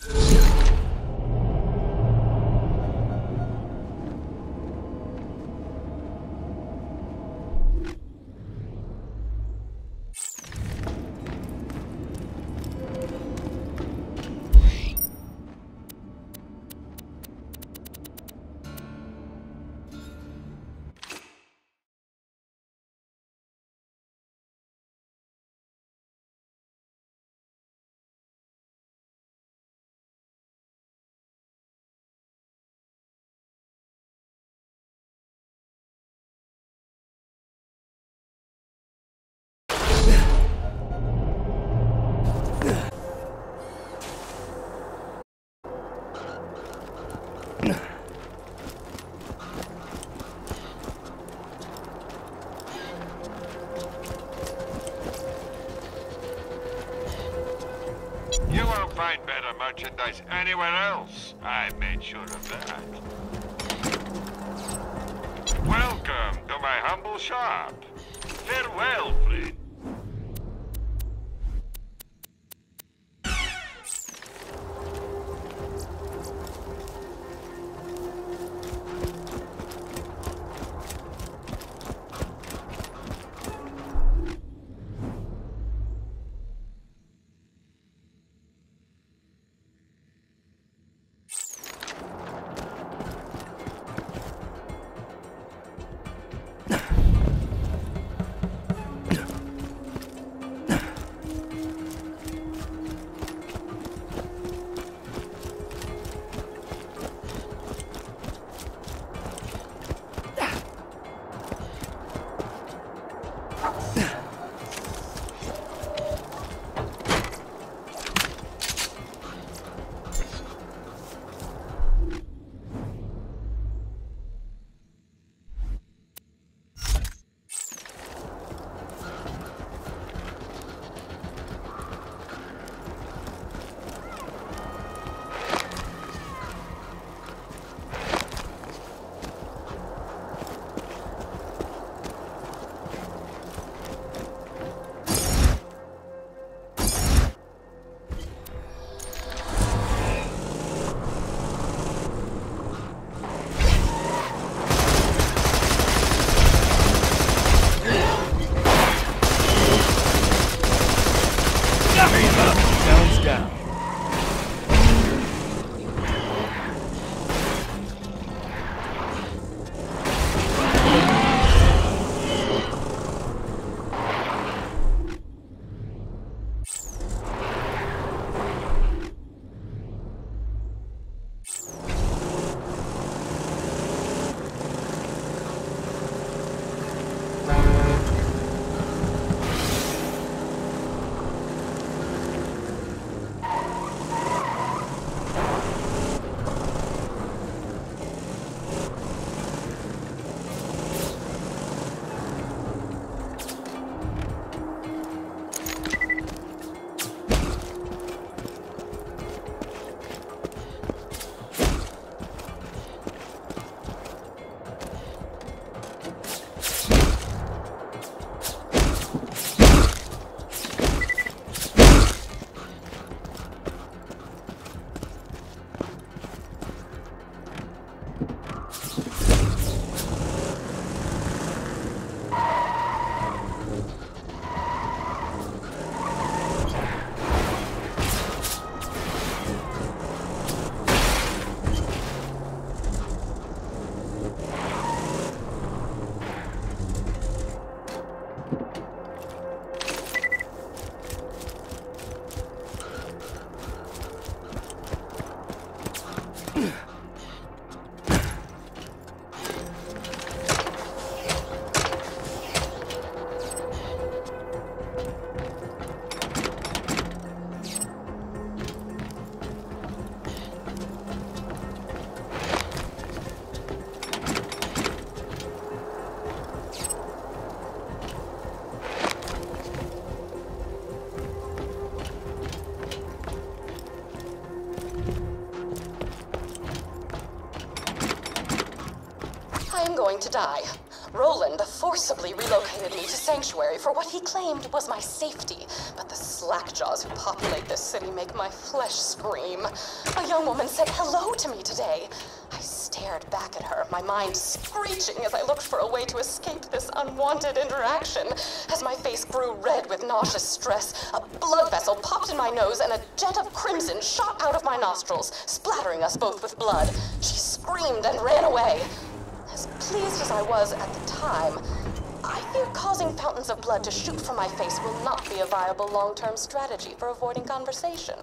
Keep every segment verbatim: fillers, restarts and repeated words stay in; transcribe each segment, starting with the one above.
You won't find better merchandise anywhere else. I made sure of that. Welcome to my humble shop. Farewell, friend. Going to die. Roland forcibly relocated me to Sanctuary for what he claimed was my safety, but the slackjaws who populate this city make my flesh scream. A young woman said hello to me today. I stared back at her, my mind screeching as I looked for a way to escape this unwanted interaction. As my face grew red with nauseous stress, a blood vessel popped in my nose and a jet of crimson shot out of my nostrils, splattering us both with blood. She screamed and ran away. As pleased as I was at the time, I fear causing fountains of blood to shoot from my face will not be a viable long-term strategy for avoiding conversation.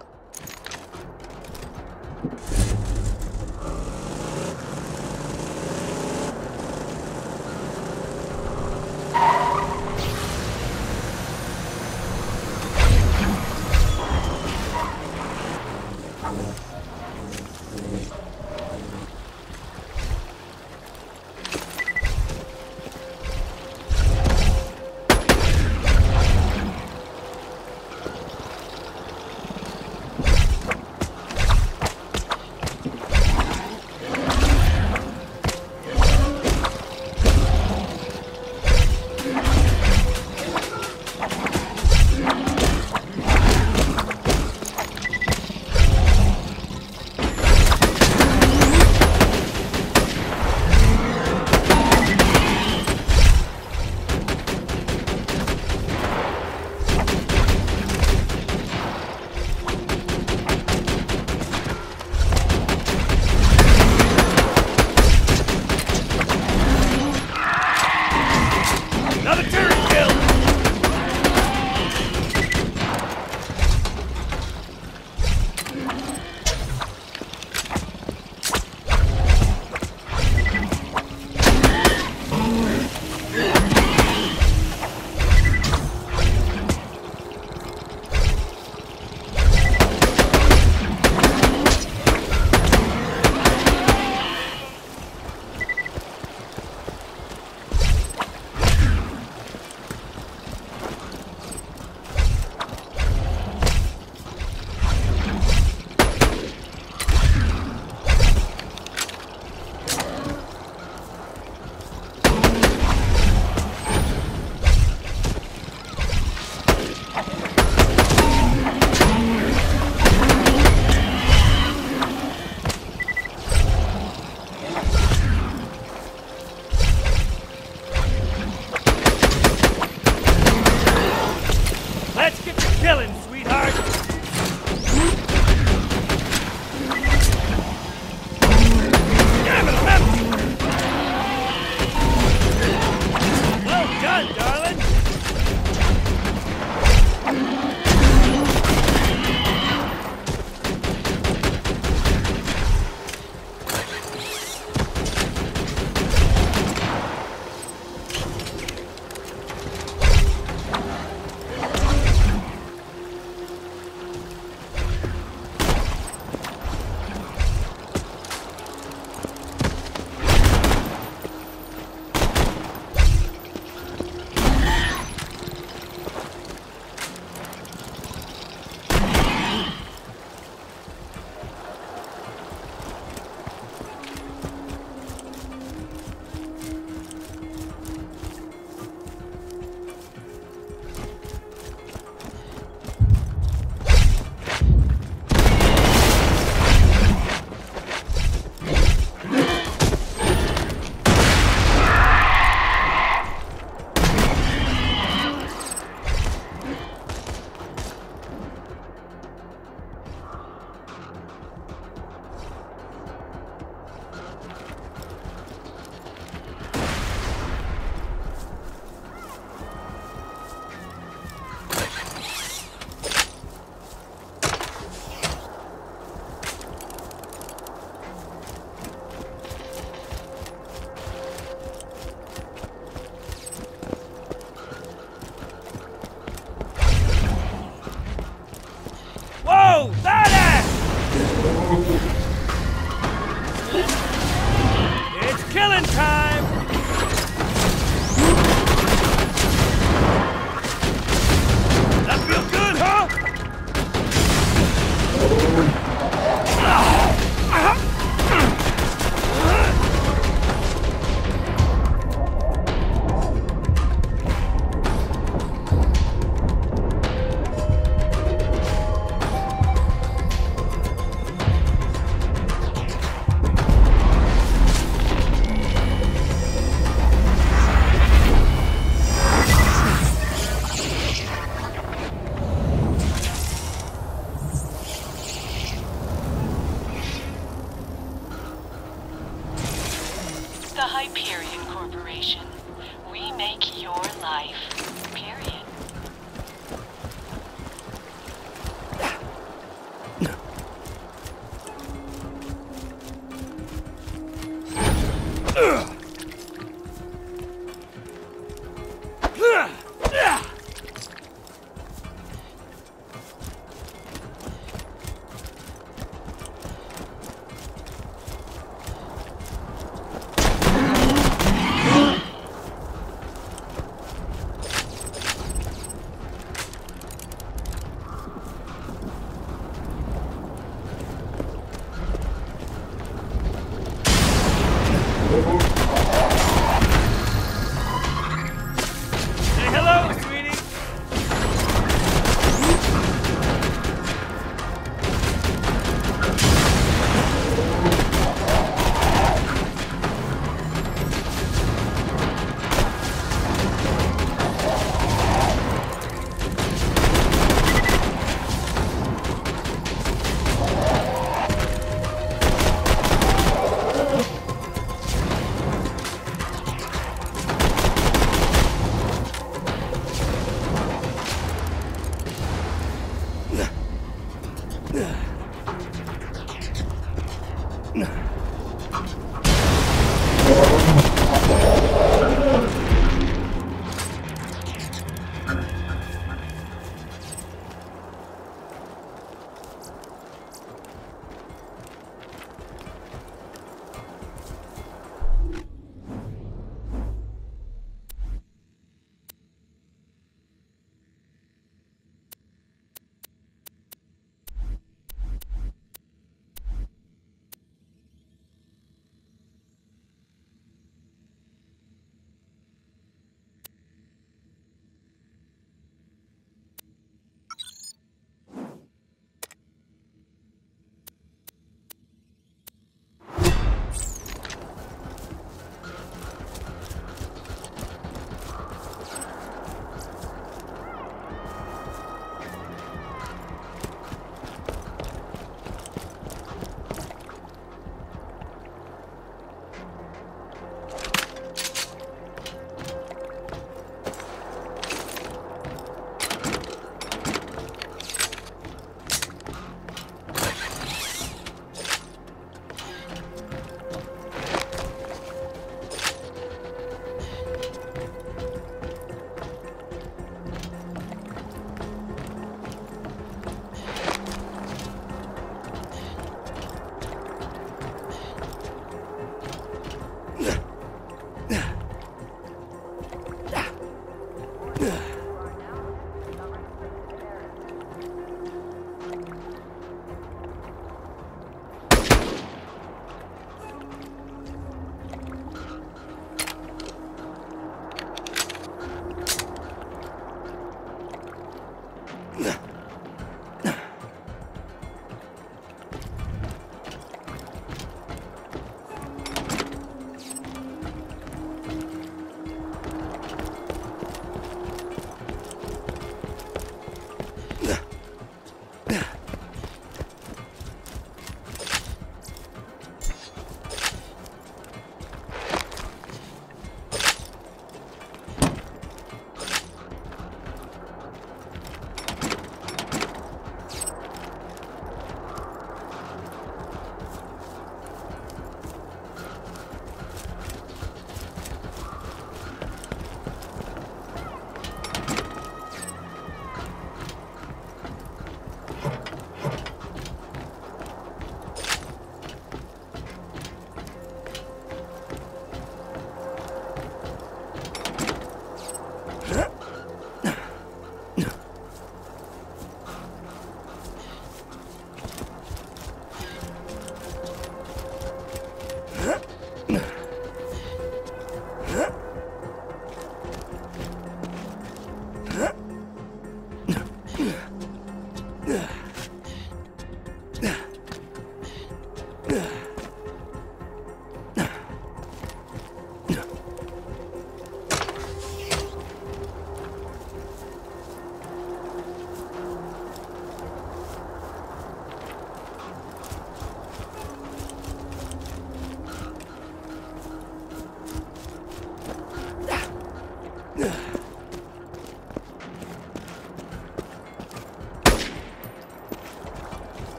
Hyperion Corporation. We make your life. Period.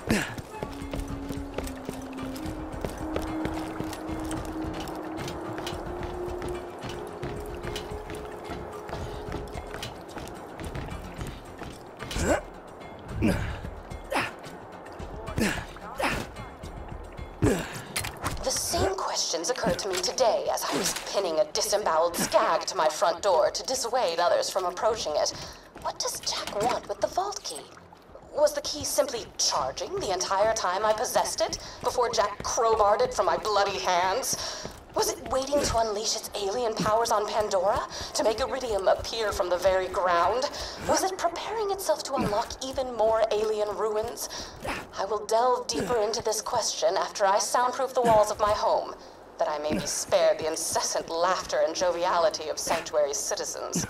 The same questions occurred to me today as I was pinning a disemboweled skag to my front door to dissuade others from approaching it. What does Jack want with the vault key? Was the key simply charging the entire time I possessed it before Jack crowbarred it from my bloody hands? Was it waiting to unleash its alien powers on Pandora to make Iridium appear from the very ground? Was it preparing itself to unlock even more alien ruins? I will delve deeper into this question after I soundproof the walls of my home, that I may be spared the incessant laughter and joviality of Sanctuary's citizens.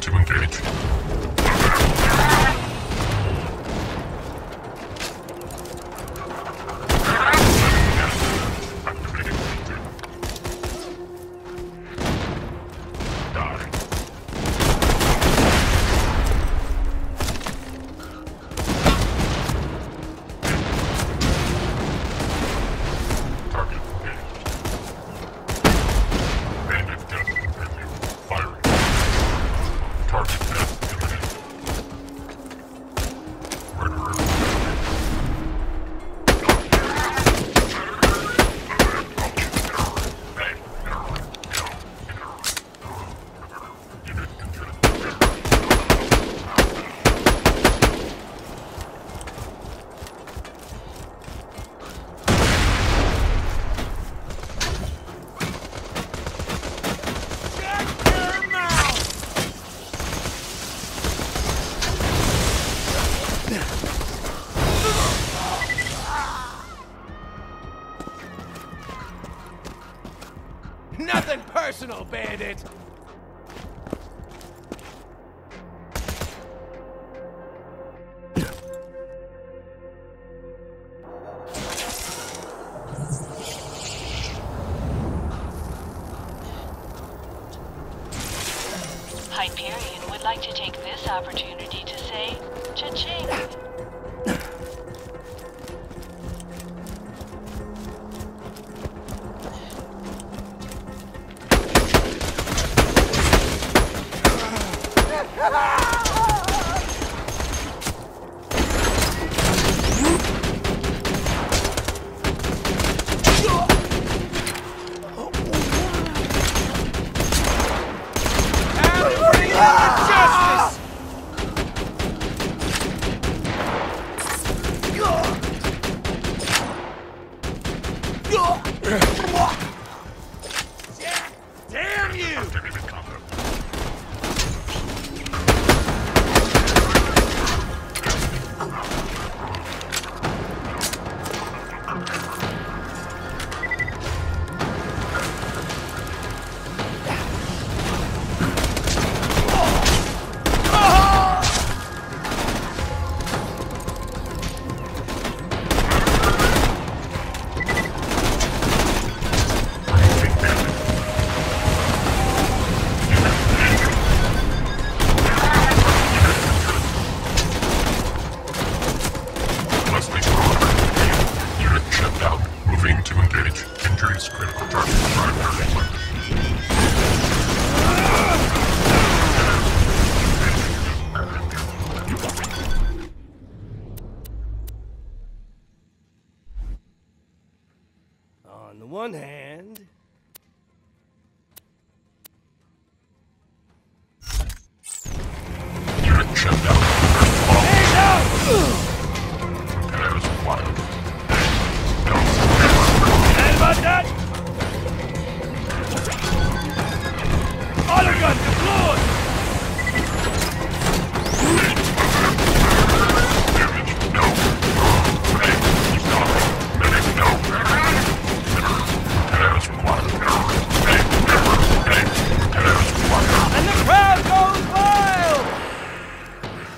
to engage. Nothing personal, bandit! Hyperion would like to take this opportunity to say cha-ching. Damn you! On the one hand... Unit shut down. Hands out! As wild. And about that? Auto gun deployed! And the crowd goes wild!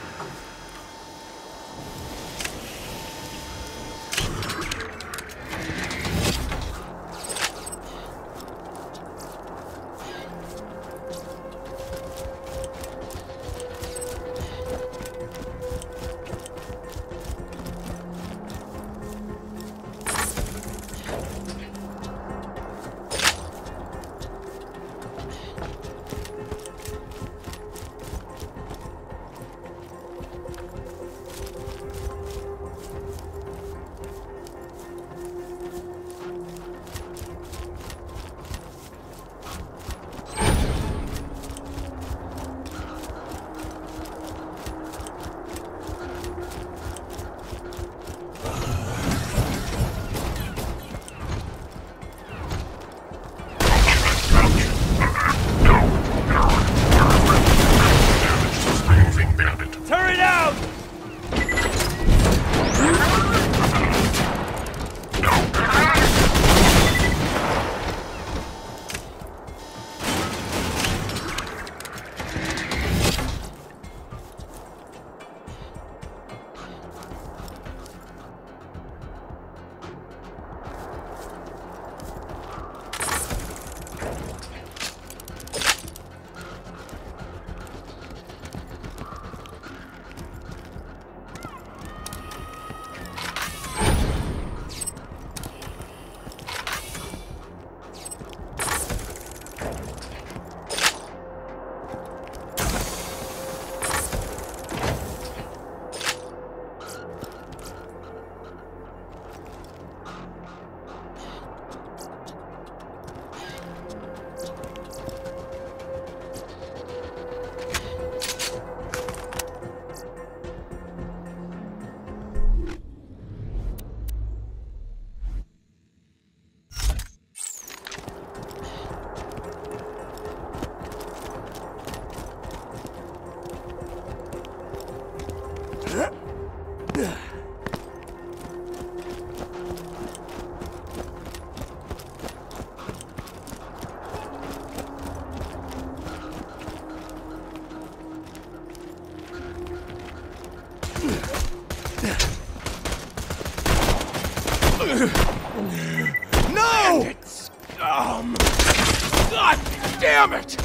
No! Um. God damn it!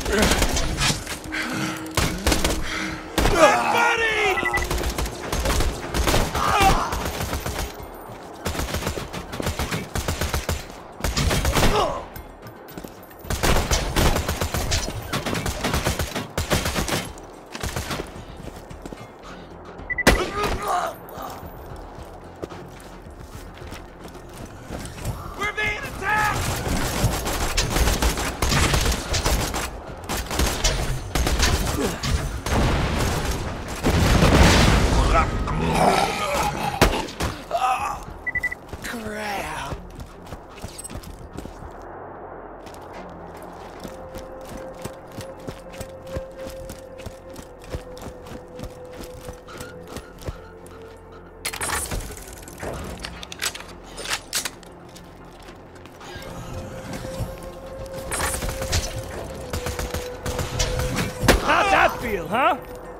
Buddy! We're being attacked! Crap. How'd that feel, huh?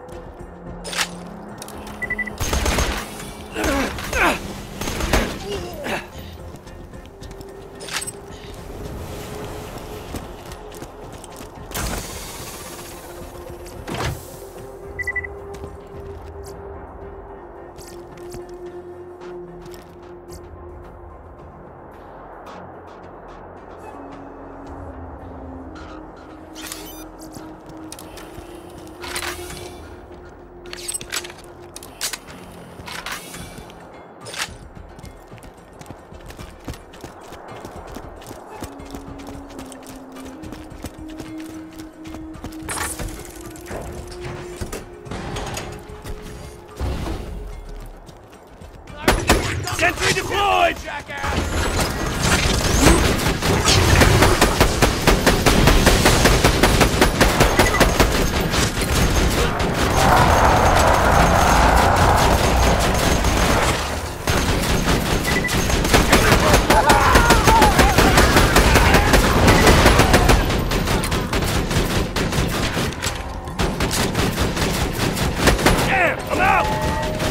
Sentry deployed! Jackass! Damn, I'm out!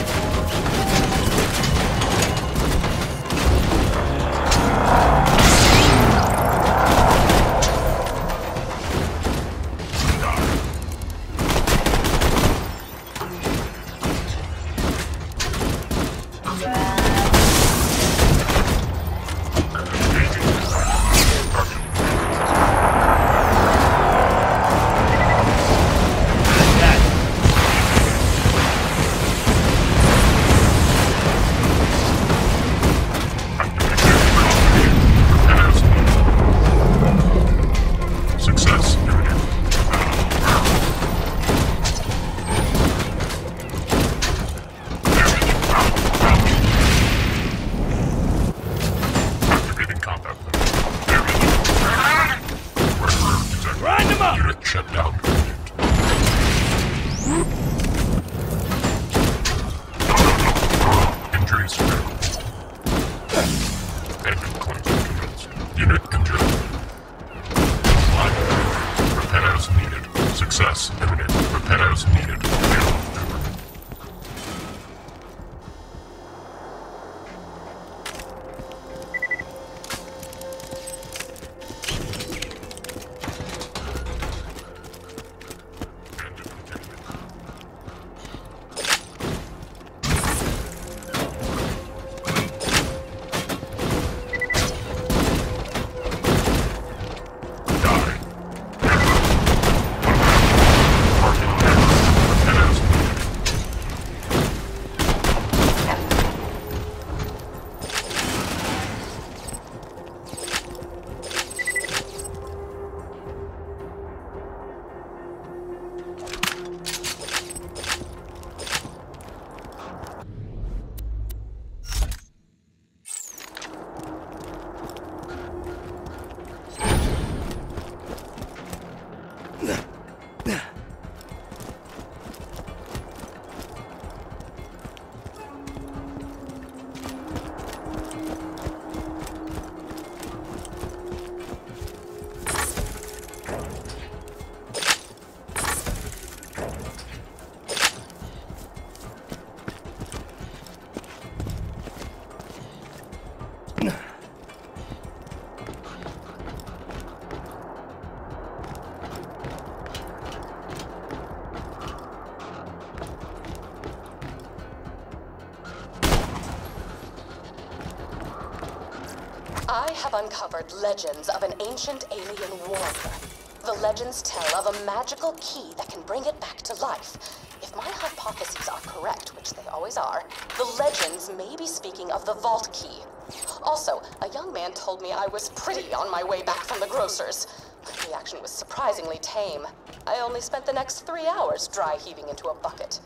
Shut down. Injuries failed. Engine cleansing commenced. Unit injured. Line. Repairs needed. Success imminent. Repairs needed. Failed. Repairs I have uncovered legends of an ancient alien warrior. The legends tell of a magical key that can bring it back to life. If my hypotheses are correct, which they always are, the legends may be speaking of the vault key. Also, a young man told me I was pretty on my way back from the grocer's. My reaction was surprisingly tame. I only spent the next three hours dry heaving into a bucket.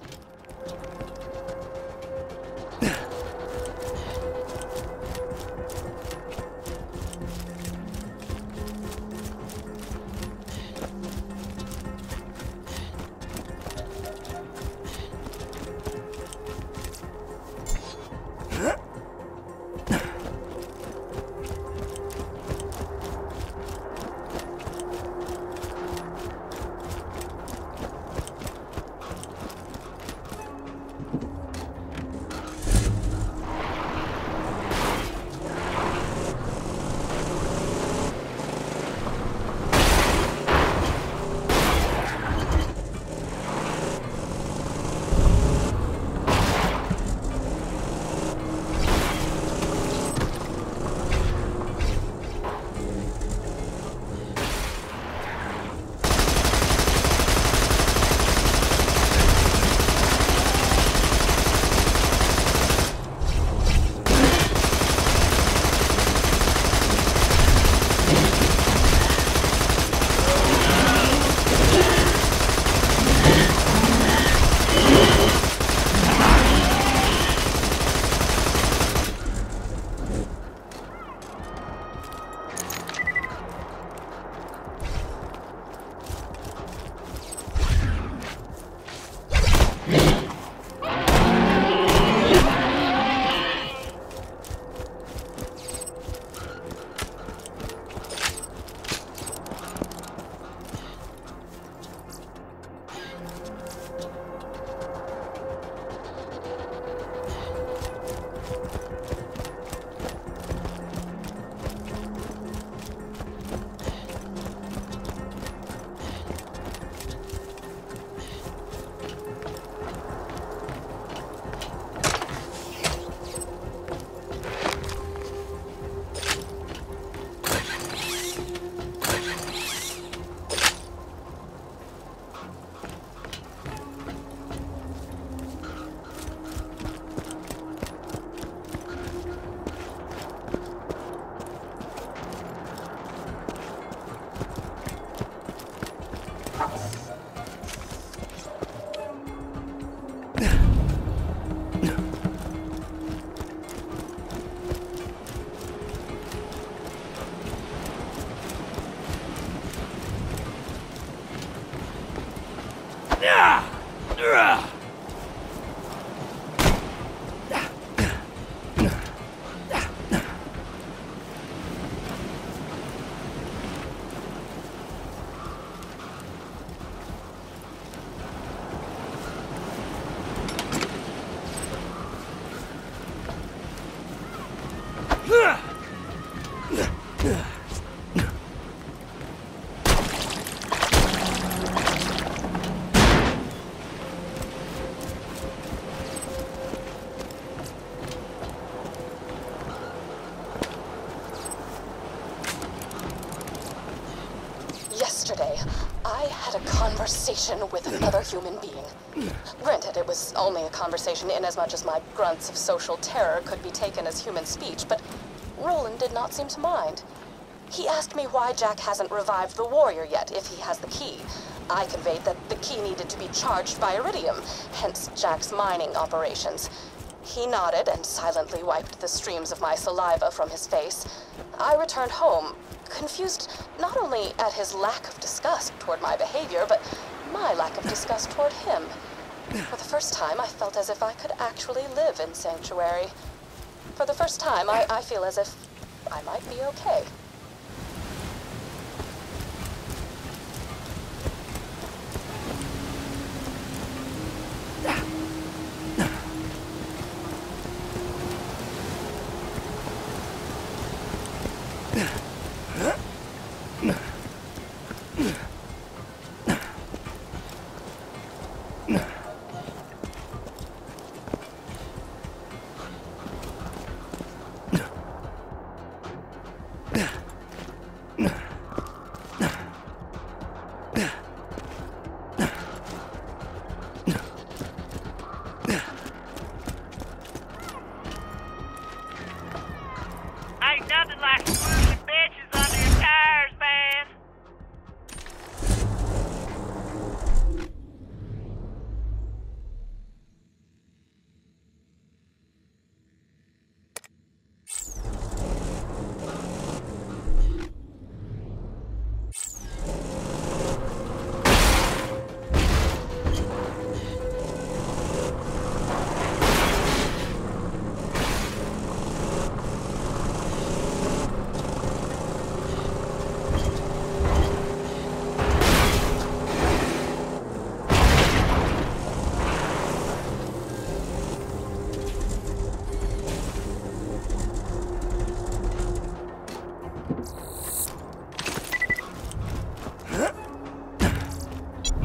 Yesterday, I had a conversation with another human being. Granted, it was only a conversation inasmuch as my grunts of social terror could be taken as human speech, but Roland did not seem to mind. He asked me why Jack hasn't revived the warrior yet, if he has the key. I conveyed that the key needed to be charged by iridium, hence Jack's mining operations. He nodded and silently wiped the streams of my saliva from his face. I returned home, confused not only at his lack of disgust toward my behavior, but my lack of disgust toward him. For the first time, I felt as if I could actually live in Sanctuary. For the first time, I, I feel as if I might be okay.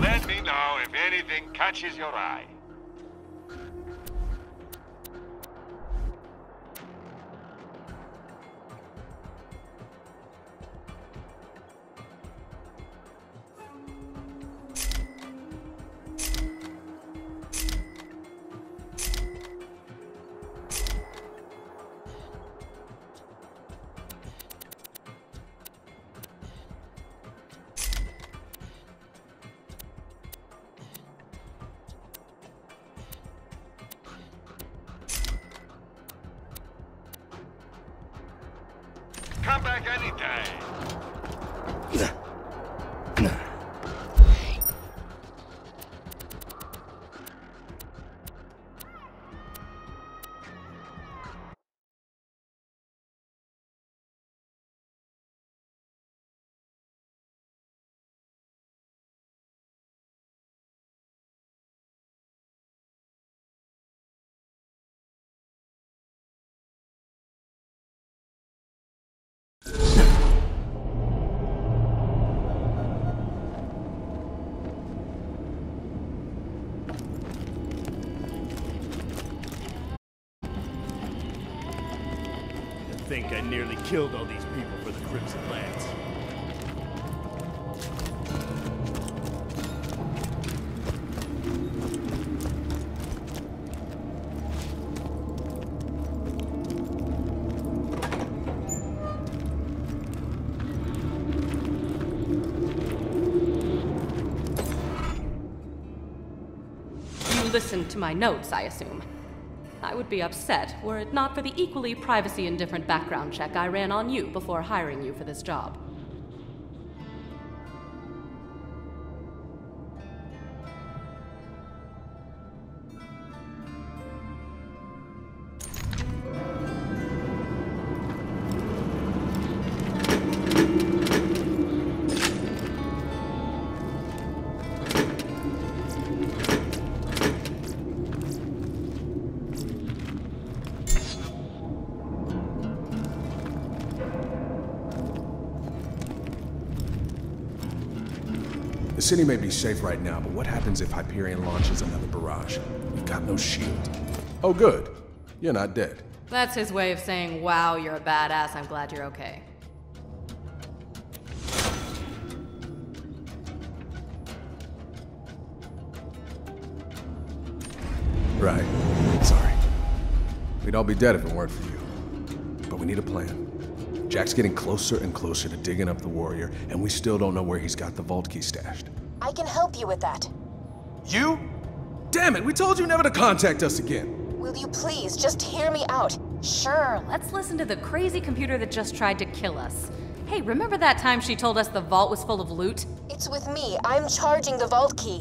Let me know if anything catches your eye. Come back anytime. I think I nearly killed all these people for the Crimson Lance. You listened to my notes, I assume. I would be upset were it not for the equally privacy-indifferent background check I ran on you before hiring you for this job. The city may be safe right now, but what happens if Hyperion launches another barrage? We've got no shield. Oh, good. You're not dead. That's his way of saying, wow, you're a badass, I'm glad you're okay. Right. Sorry. We'd all be dead if it weren't for you. But we need a plan. Jack's getting closer and closer to digging up the warrior, and we still don't know where he's got the vault key stashed. I can help you with that. You? Damn it, we told you never to contact us again. Will you please just hear me out? Sure, let's listen to the crazy computer that just tried to kill us. Hey, remember that time she told us the vault was full of loot? It's with me. I'm charging the vault key.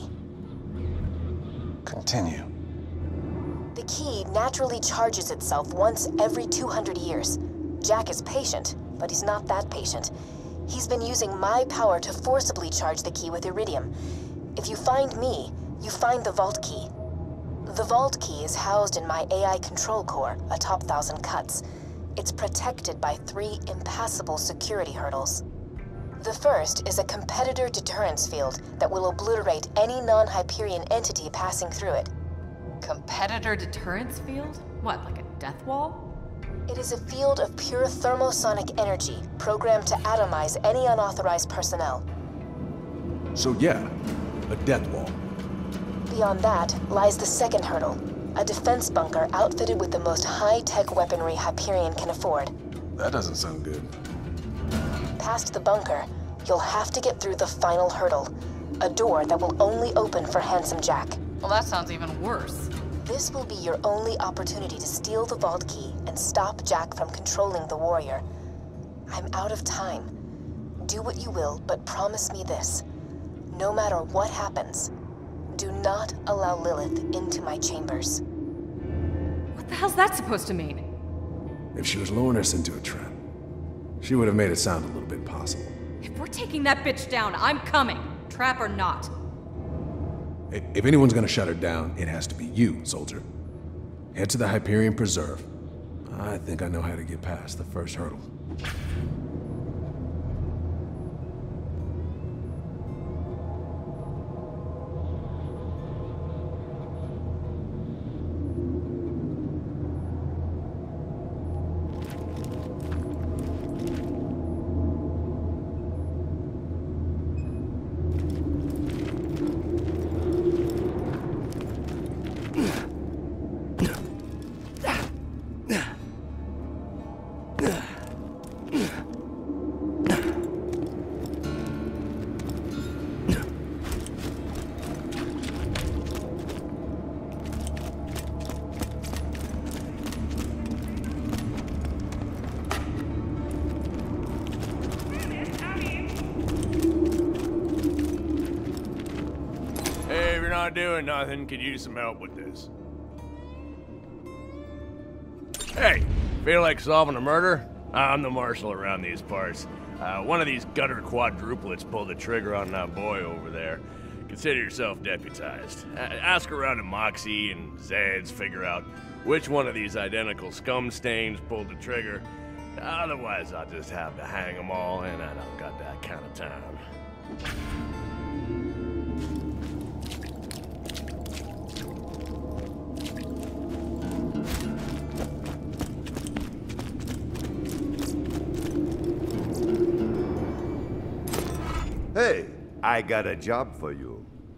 Continue. The key naturally charges itself once every two hundred years. Jack is patient, but he's not that patient. He's been using my power to forcibly charge the key with iridium. If you find me, you find the vault key. The vault key is housed in my A I control core atop Thousand Cuts. It's protected by three impassable security hurdles. The first is a competitor deterrence field that will obliterate any non-Hyperion entity passing through it. Competitor deterrence field? What, like a death wall? It is a field of pure thermosonic energy, programmed to atomize any unauthorized personnel. So yeah, a death wall. Beyond that lies the second hurdle, a defense bunker outfitted with the most high-tech weaponry Hyperion can afford. That doesn't sound good. Past the bunker, you'll have to get through the final hurdle, a door that will only open for Handsome Jack. Well, that sounds even worse. This will be your only opportunity to steal the vault key and stop Jack from controlling the warrior. I'm out of time. Do what you will, but promise me this. No matter what happens, do not allow Lilith into my chambers. What the hell's that supposed to mean? If she was luring us into a trap, she would have made it sound a little bit possible. If we're taking that bitch down, I'm coming. Trap or not. If anyone's gonna shut her down, it has to be you, soldier. Head to the Hyperion Preserve. I think I know how to get past the first hurdle. Hey, if you're not doing nothing, could you use some help with this? Hey, feel like solving a murder? I'm the marshal around these parts. Uh, one of these gutter quadruplets pulled the trigger on that boy over there. Consider yourself deputized. Uh, ask around to Moxie and Zed's, figure out which one of these identical scum stains pulled the trigger. Otherwise, I'll just have to hang them all, and I don't got that kind of time. Hey, I got a job for you.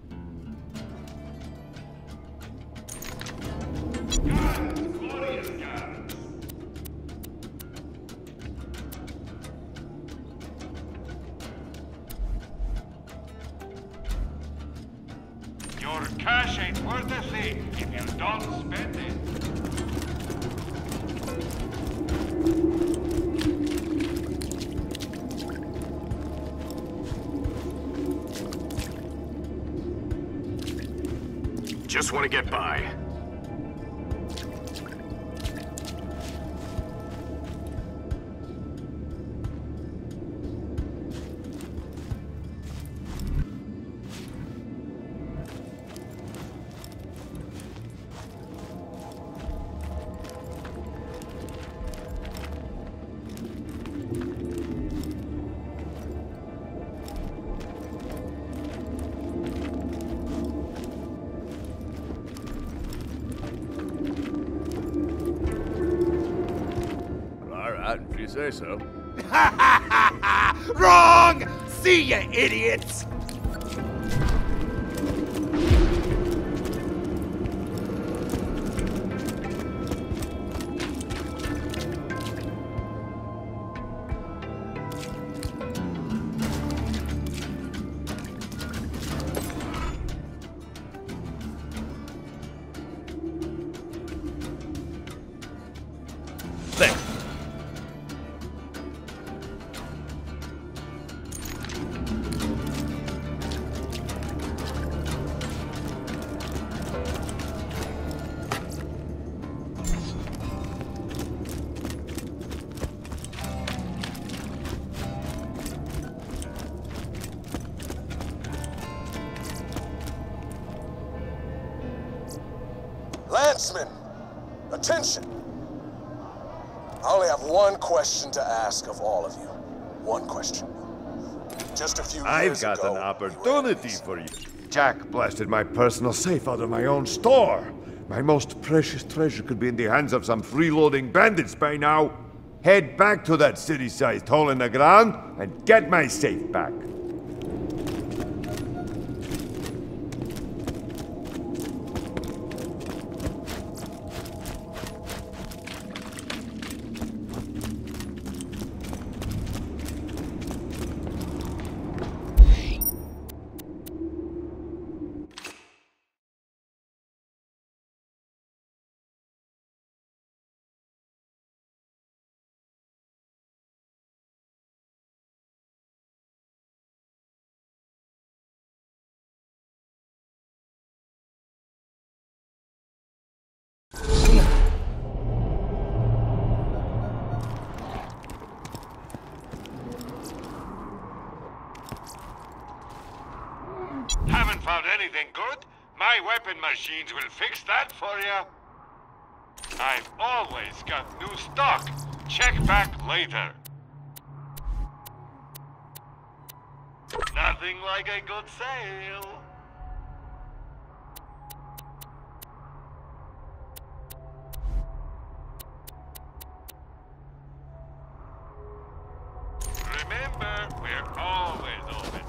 Your cash ain't worth a thing if you don't spend it. Just want to get by. If you say so. Wrong! See ya, idiots! Thanks. Lancemen, attention. I only have one question to ask of all of you. One question. Just a few I've years got ago, an opportunity for you. Jack blasted my personal safe out of my own store. My most precious treasure could be in the hands of some freeloading bandits by now. Head back to that city-sized hole in the ground and get my safe back. Haven't found anything good? My weapon machines will fix that for you. I've always got new stock. Check back later. Nothing like a good sale. Remember, we're always open.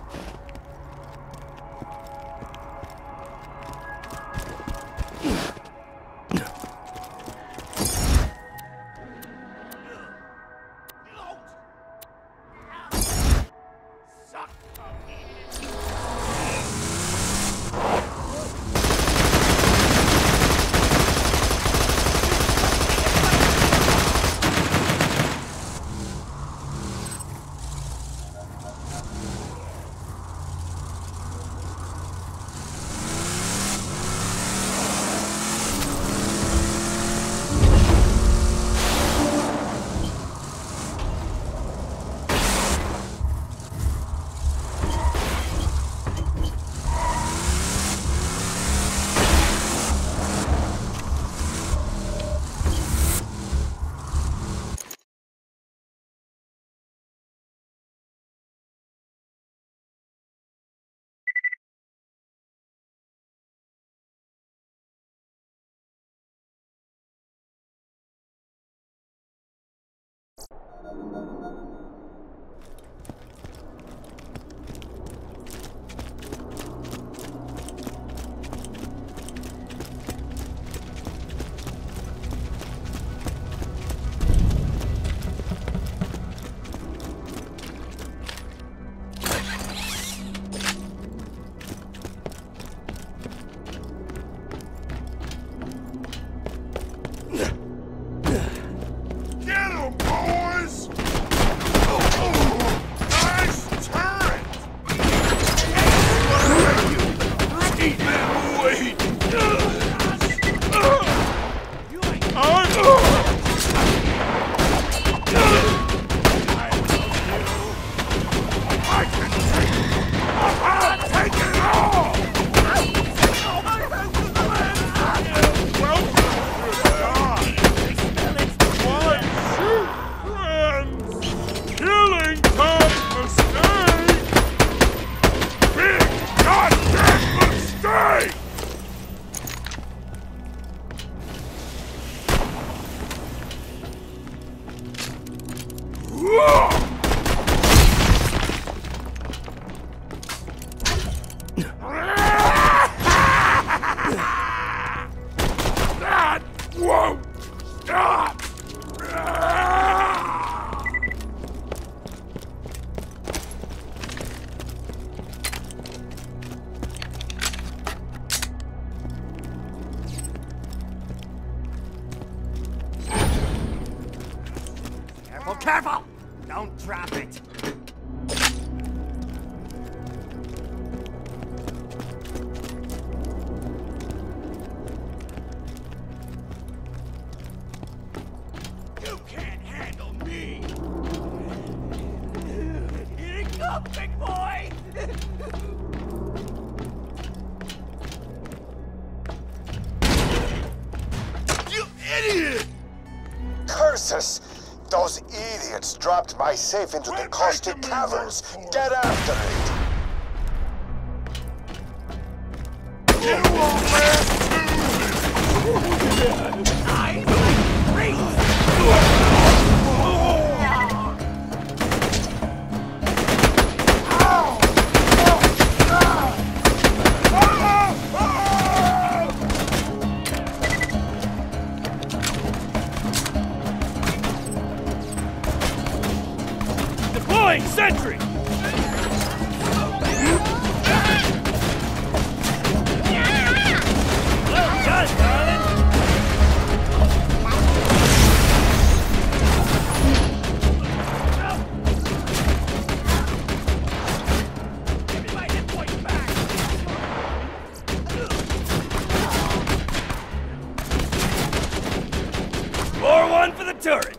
Careful, careful! Don't drop it. You can't handle me! Here it comes, big boy! You idiot! Curses! Those idiots dropped my safe into the caustic caverns. Get after it! You won't last Sentry! Well done, darling! Give me my hit points back! More one for the turret!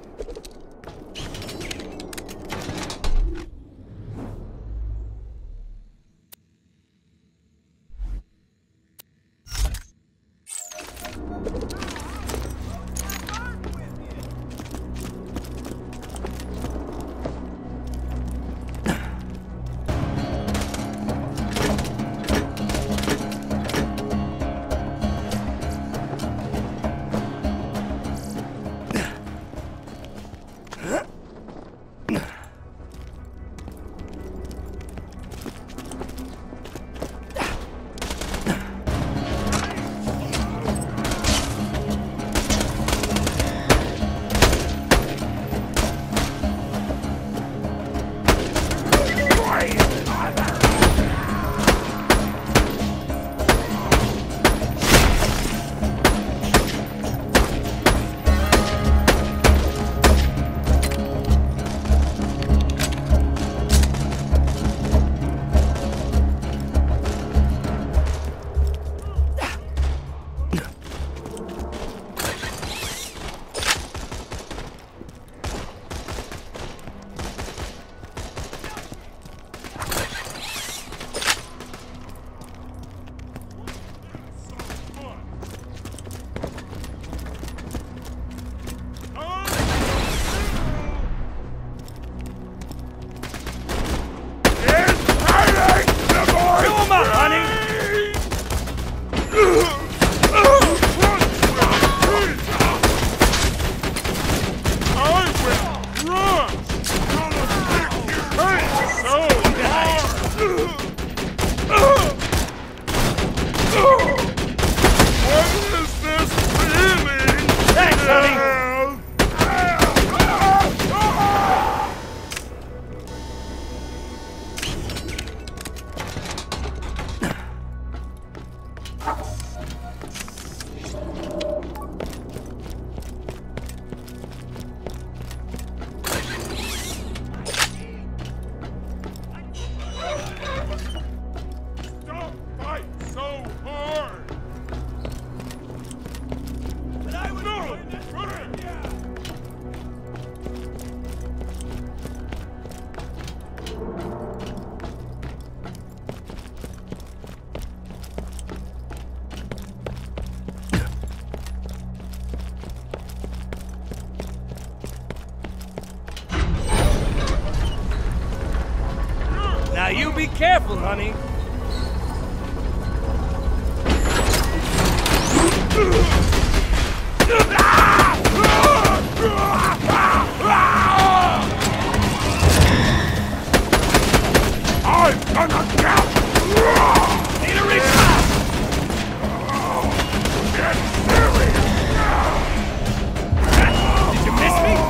Don't fight so hard! But I was doing this for you! Now you be careful, honey. I'm gonna get! Need a recap! Get serious! Did you miss me?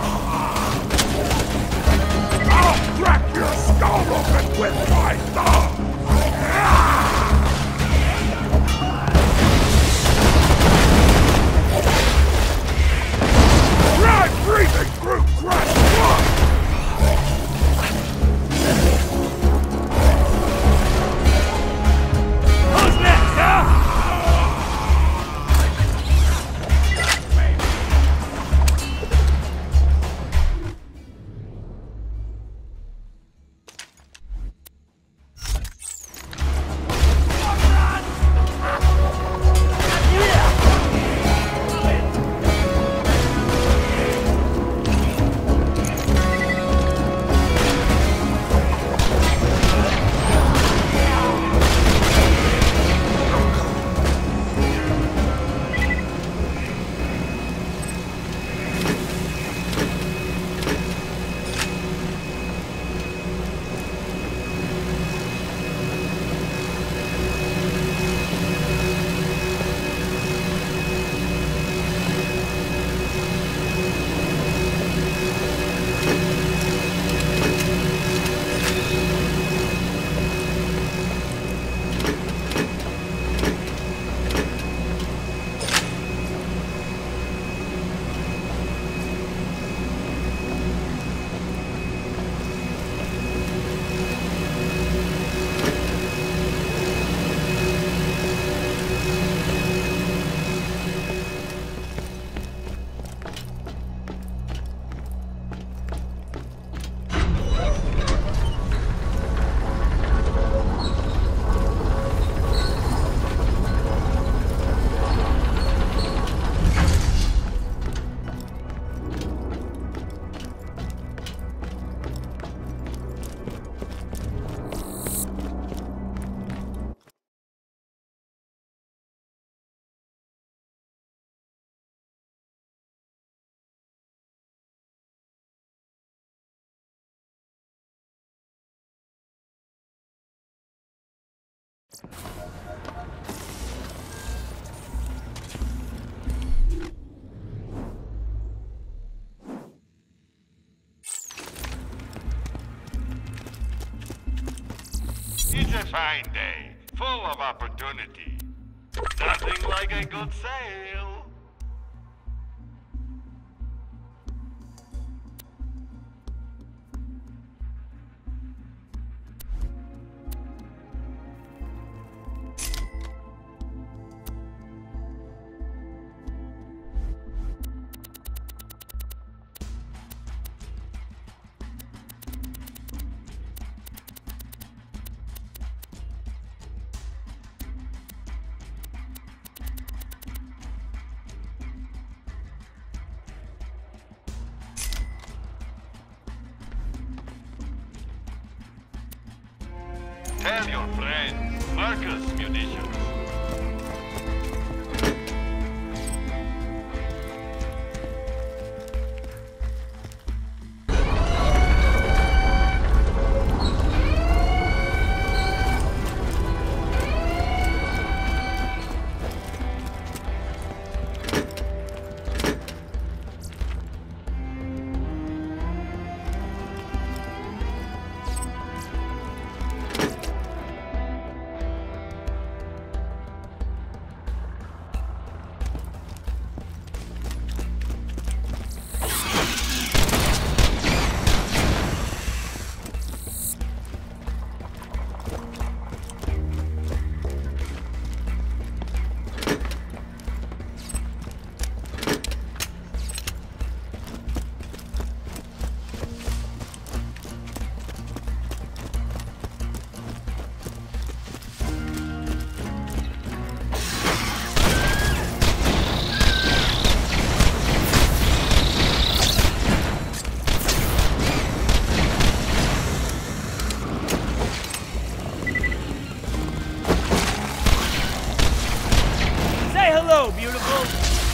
I'll crack your skull open with my thumb! Try breathing through crushed blood! Who's next, huh? It's a fine day, full of opportunity. Nothing like a good sail. Tell your friends, Marcus Munitions. hello, beautiful.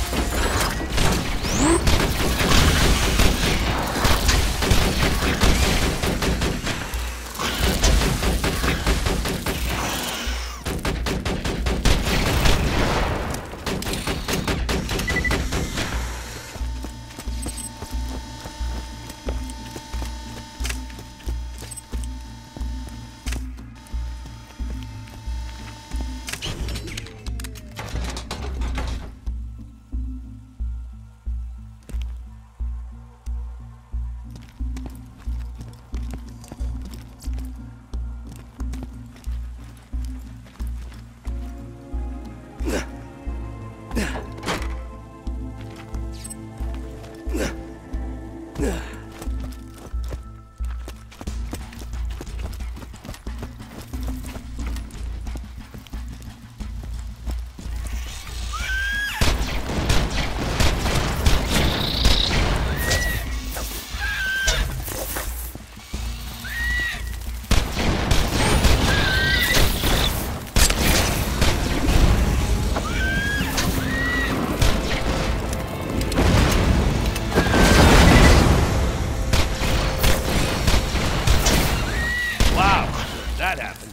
That happened.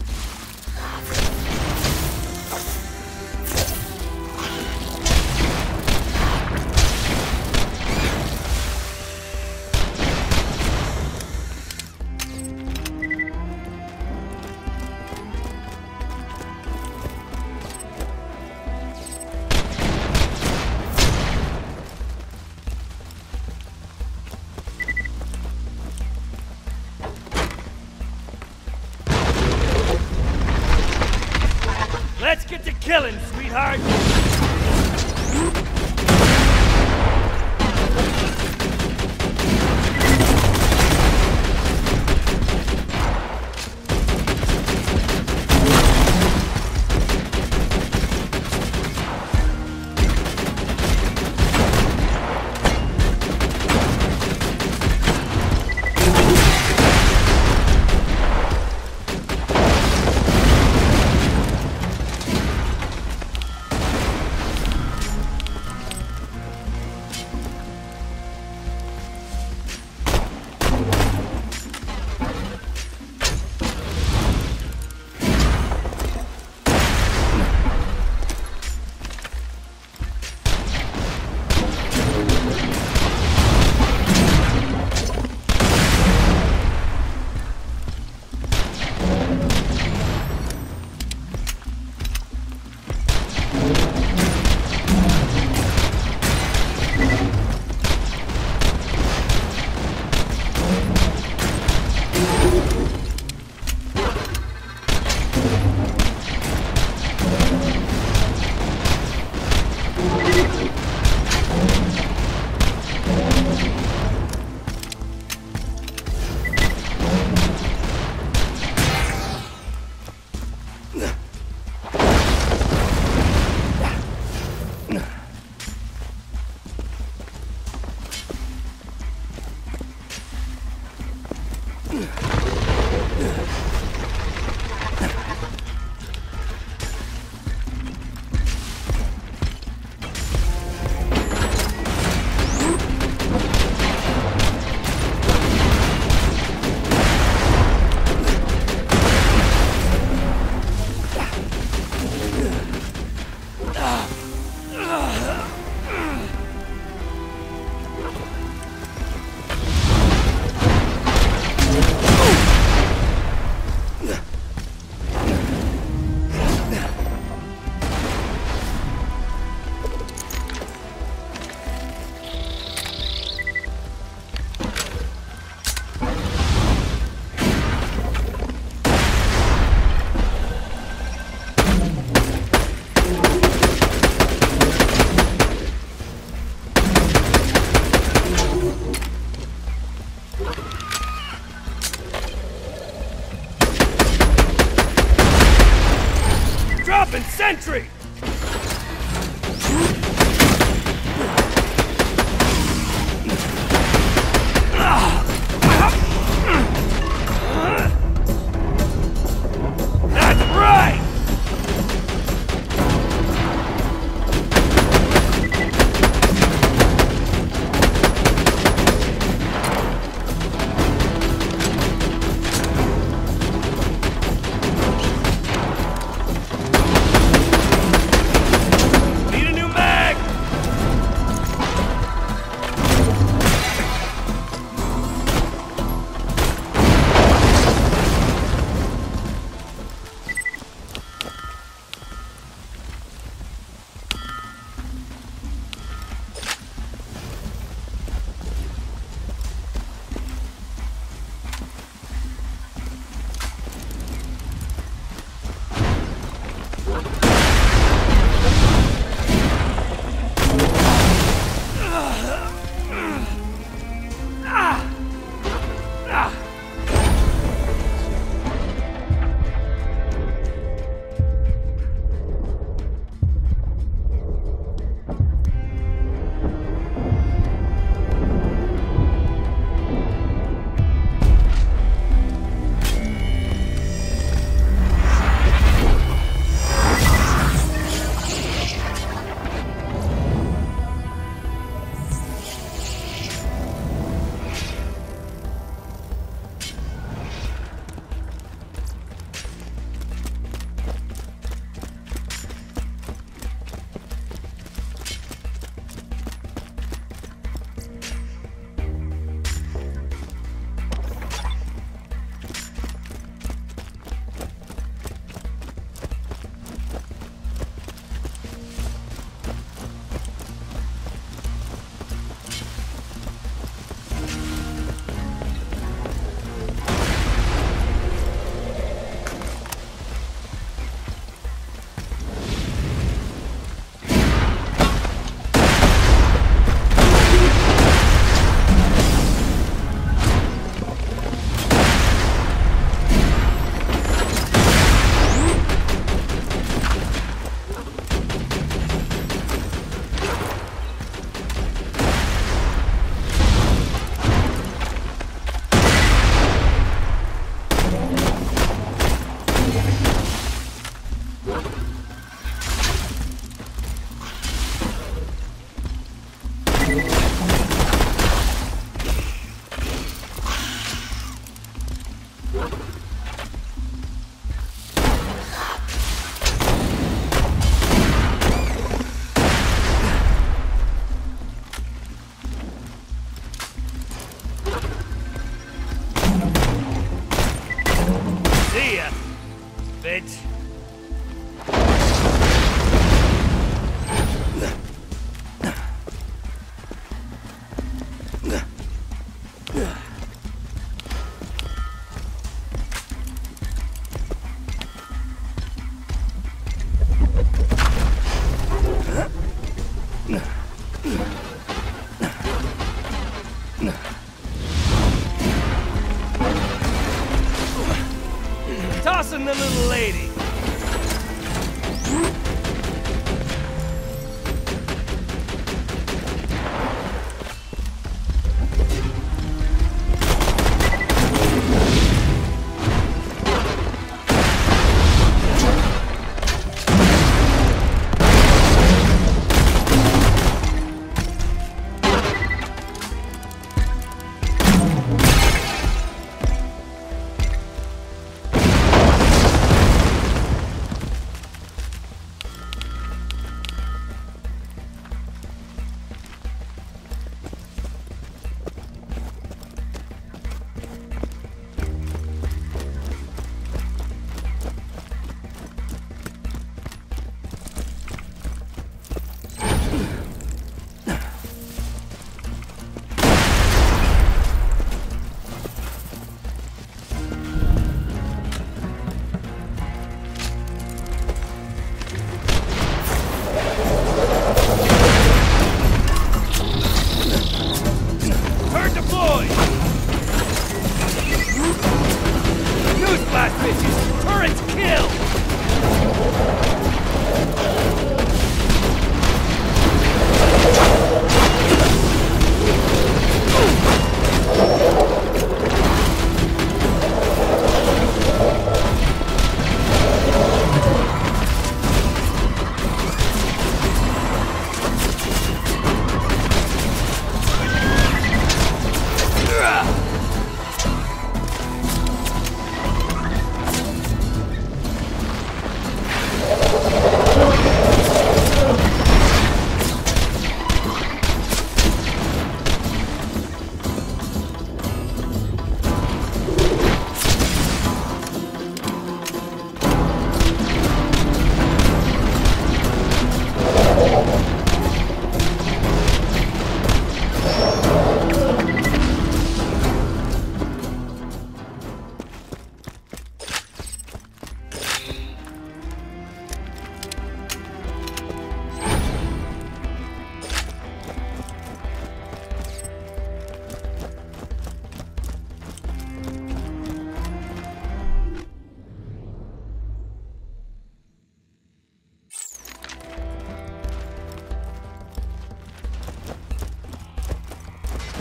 Let's get to killing, sweetheart!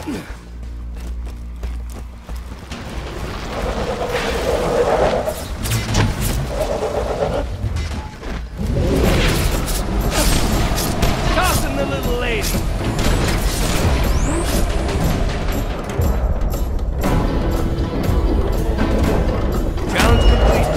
Tossing the little lady. Challenge complete.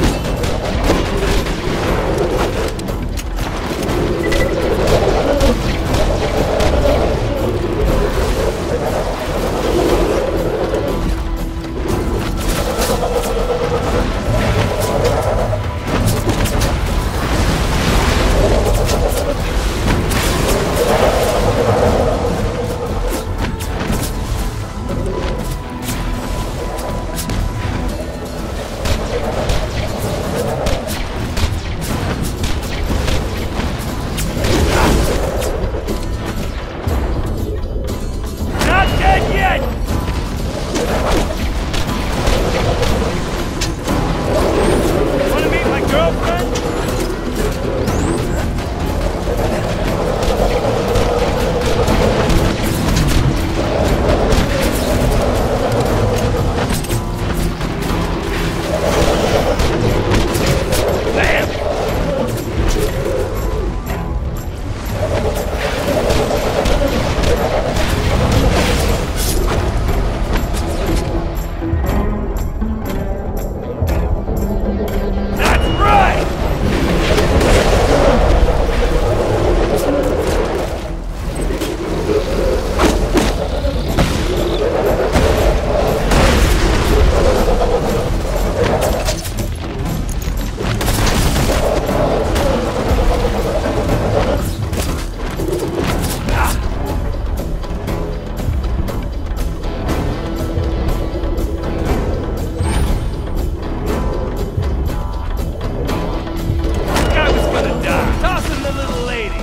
Not dead yet! Wanna meet my girlfriend? That's right! Guy was gonna die. Tossing the little lady.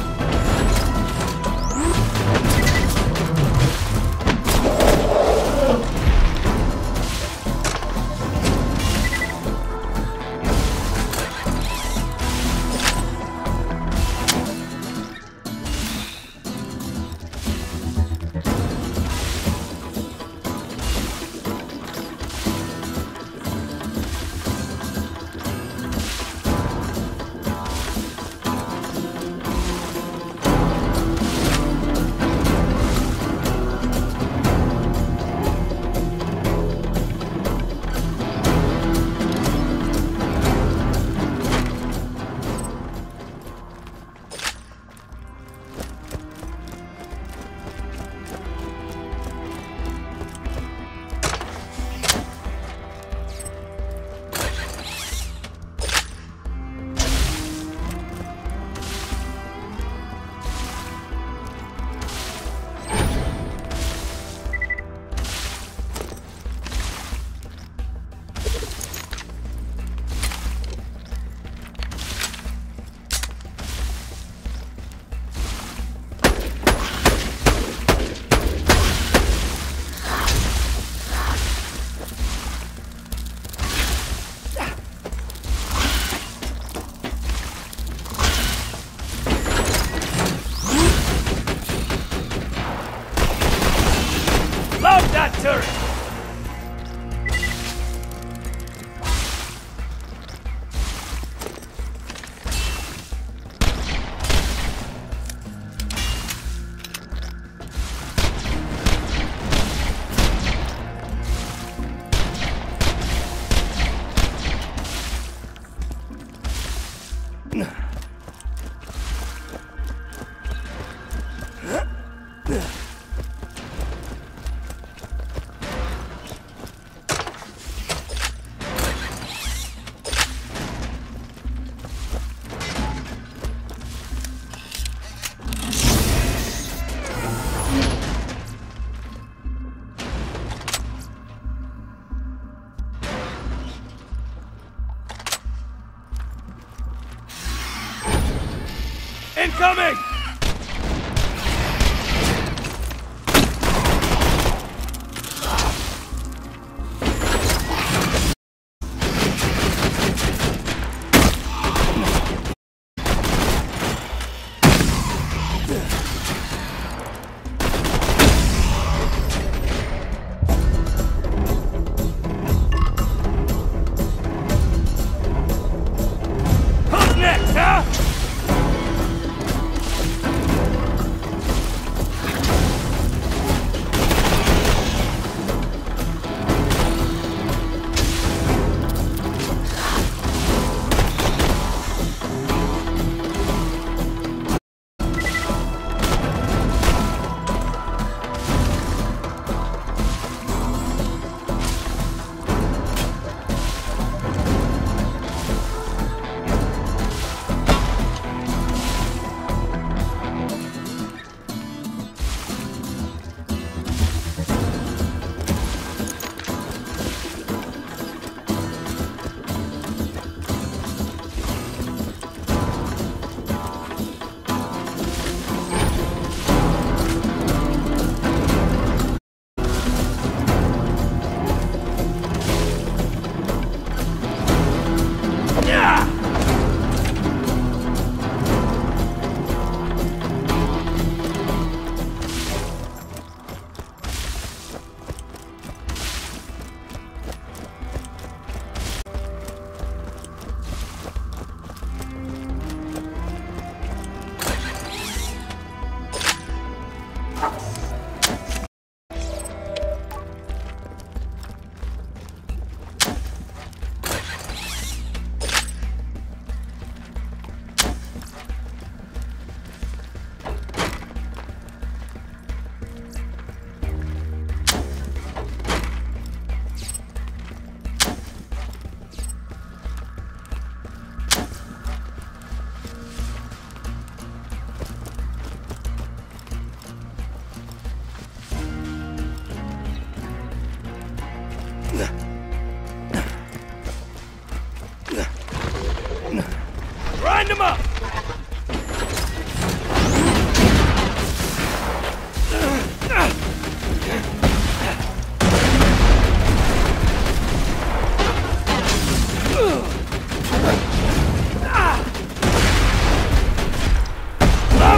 Love that turret! Incoming!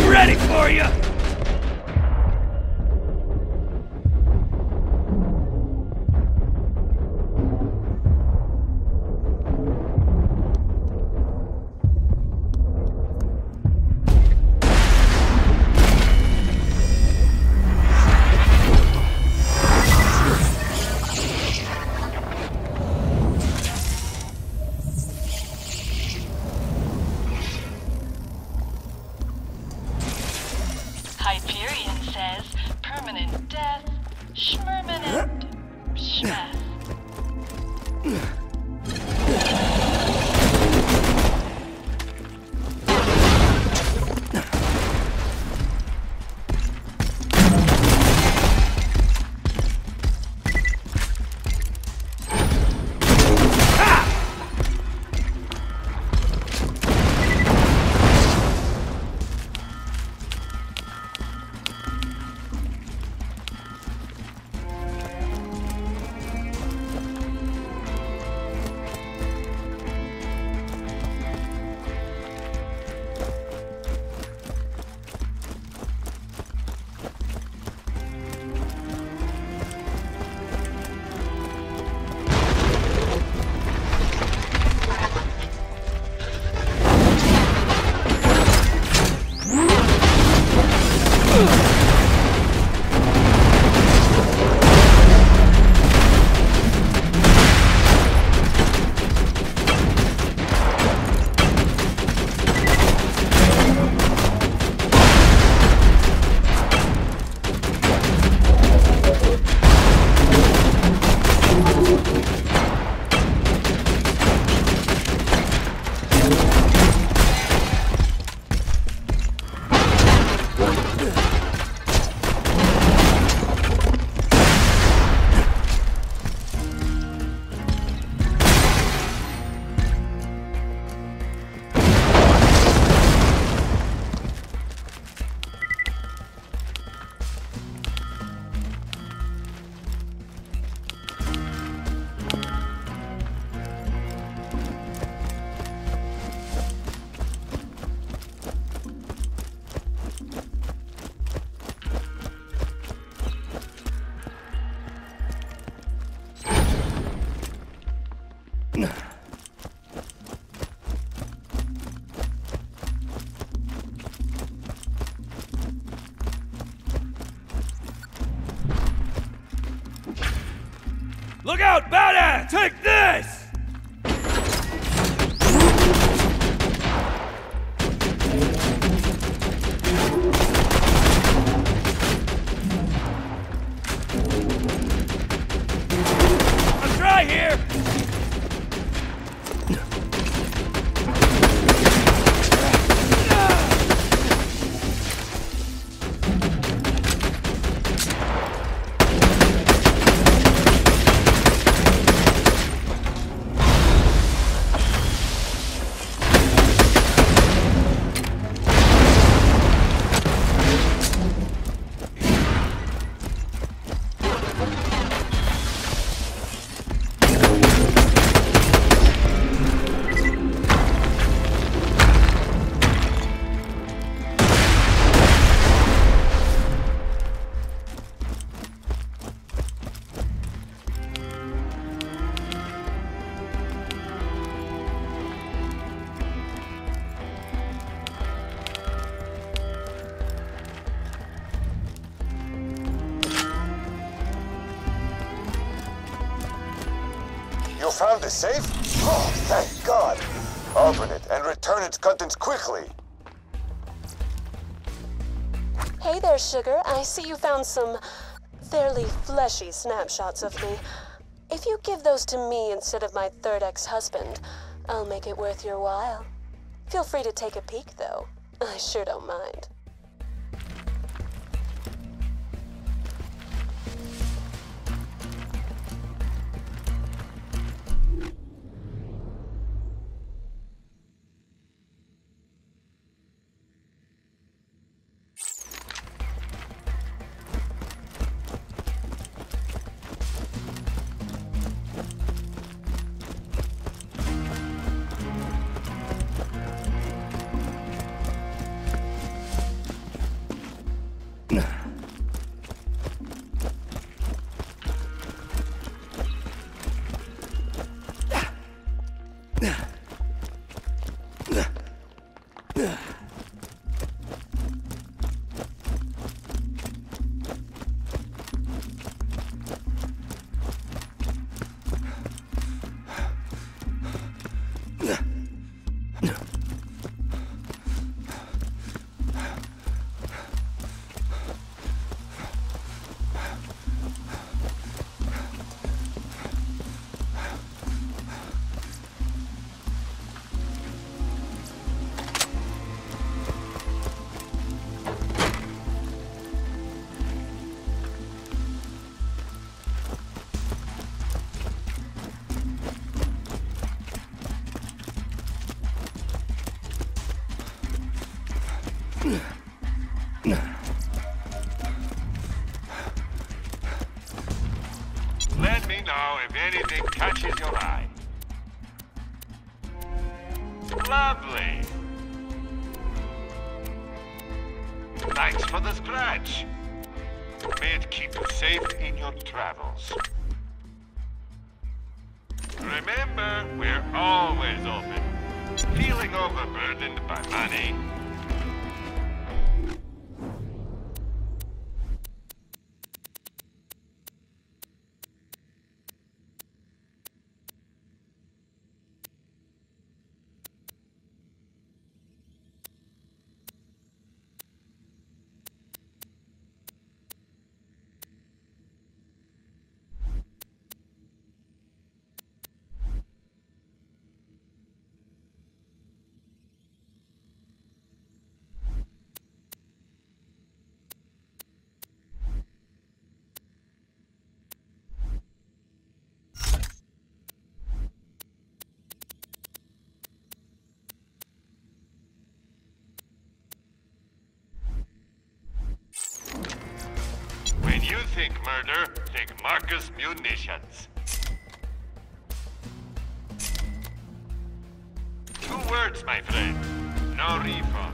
I'm ready for you! Hyperion says permanent death, schmermanent, schmeth. Look out, badass! Take this! I'm dry here! You found the safe? Oh, thank God. Open it and return its contents quickly. Hey there, Sugar. I see you found some fairly fleshy snapshots of me. If you give those to me instead of my third ex-husband, I'll make it worth your while. Feel free to take a peek, though. I sure don't mind. Let me know if anything catches your eye. Lovely. Thanks for the scratch. May it keep you safe in your travels. Remember, we're always open. Feeling overburdened by money? When you think murder, think Marcus Munitions. Two words, my friend. No refunds.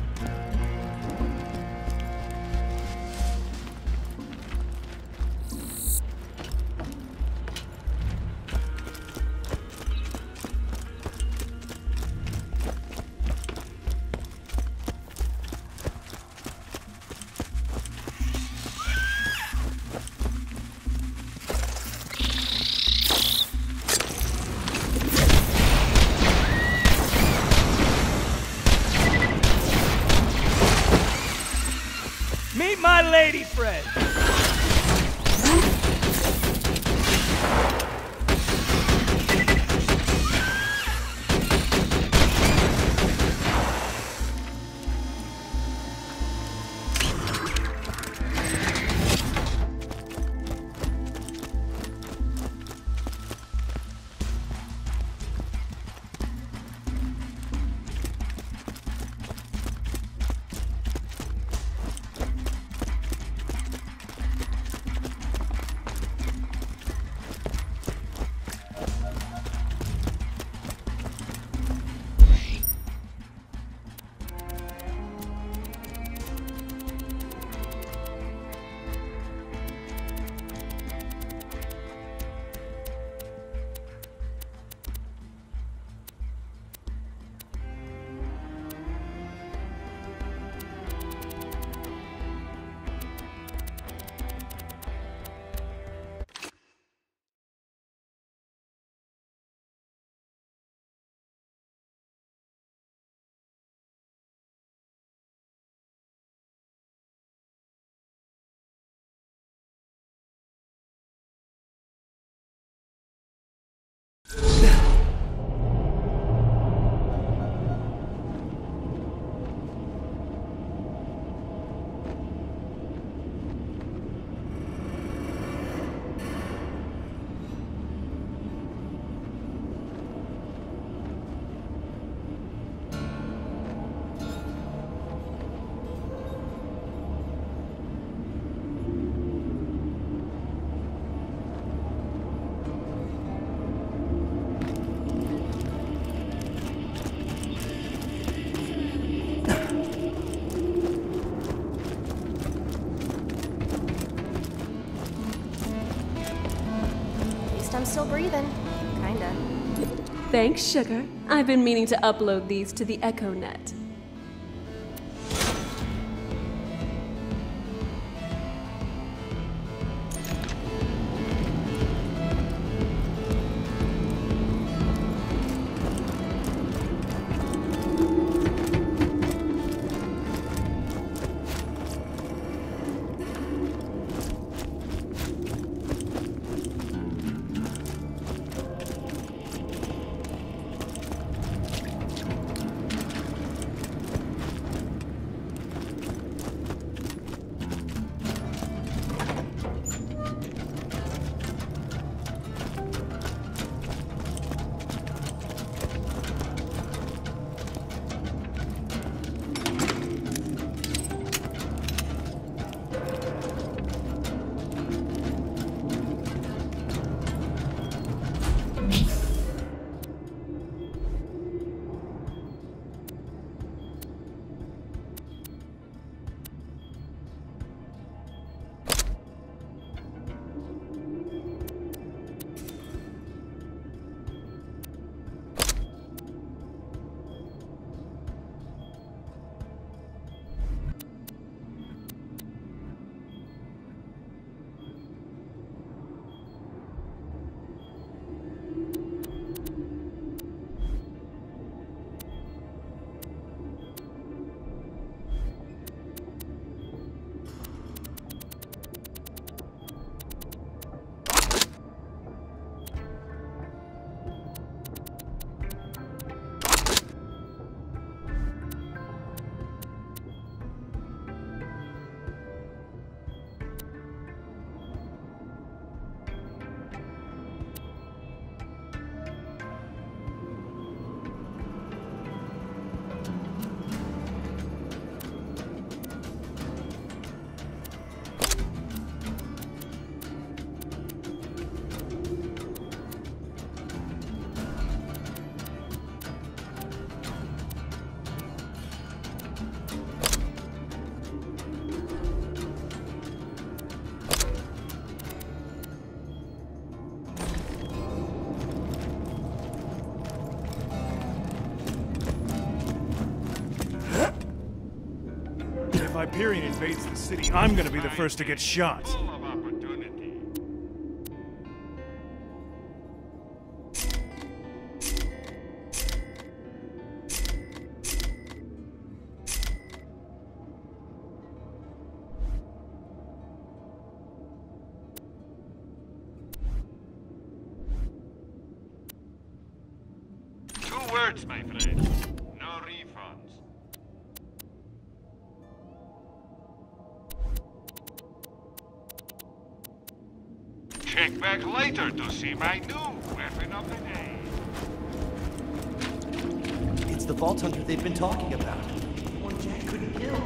Meet my lady friend. I'm still breathing. Kinda. Thanks, Sugar. I've been meaning to upload these to the EchoNet. If Hyperion invades the city, I'm gonna be the first to get shot. Full of opportunity. Two words, my friend. No refunds. Check back later to see my new weapon of the day. It's the Vault Hunter they've been talking about. The one Jack couldn't kill.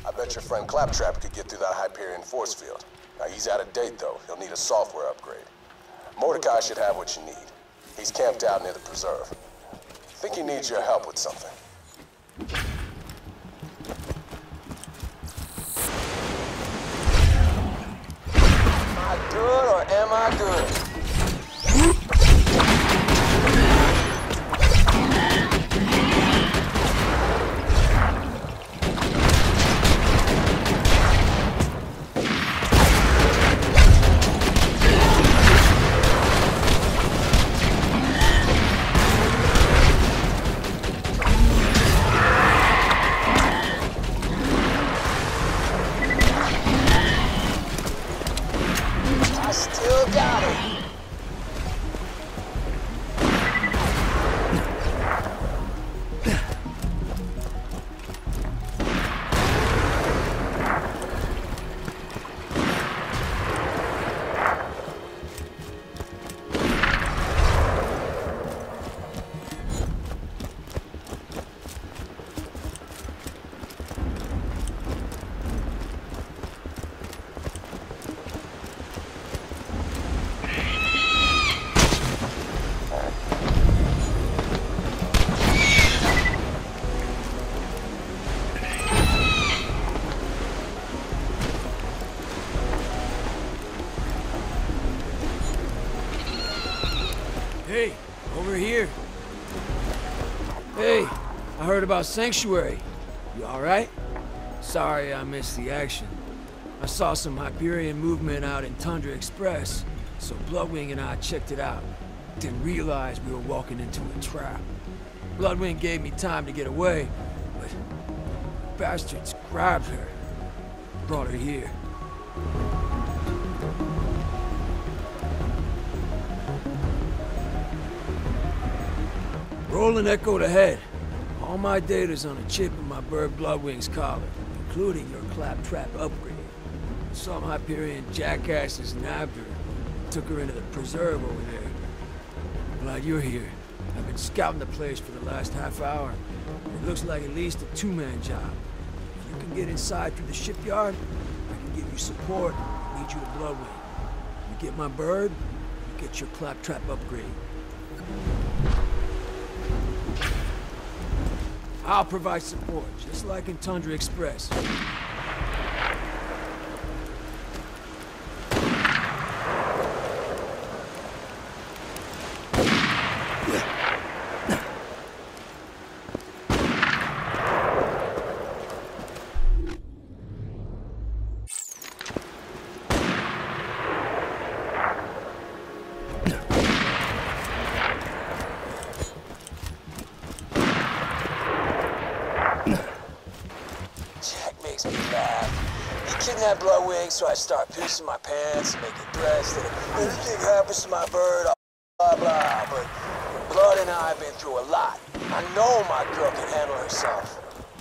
I bet your friend Claptrap could get through that Hyperion force field. Now, he's out of date, though. He'll need a software upgrade. Mordecai should have what you need. He's camped out near the preserve. Think he needs your help with something. Am I good or am I good? Hey, over here. Hey, I heard about Sanctuary. You alright? Sorry I missed the action. I saw some Hyperion movement out in Tundra Express, so Bloodwing and I checked it out. Didn't realize we were walking into a trap. Bloodwing gave me time to get away, but bastards grabbed her. Brought her here. Rolling echoed ahead. All my data's on a chip in my bird Bloodwing's collar, including your Claptrap upgrade. Some Hyperion jackasses nabbed her, took her into the preserve over there. Glad you're here. I've been scouting the place for the last half hour. It looks like at least a two-man job. If you can get inside through the shipyard, I can give you support, lead you to Bloodwing. You get my bird, you get your Claptrap upgrade. I'll provide support, just like in Tundra Express. Kidnap Bloodwing, so I start pissing my pants and making threats that if anything happens to my bird, blah blah. But Blood and I have been through a lot. I know my girl can handle herself.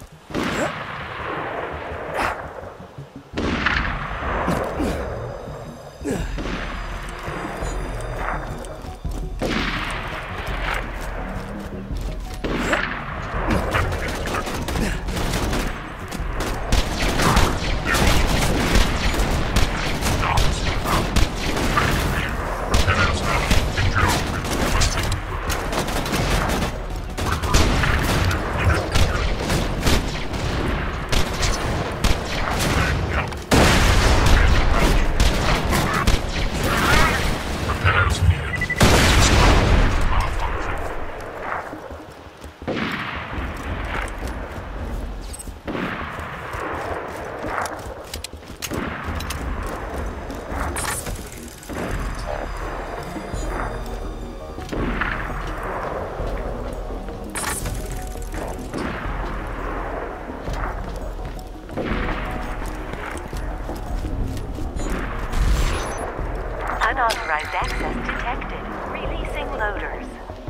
Unauthorized access detected. Releasing loaders.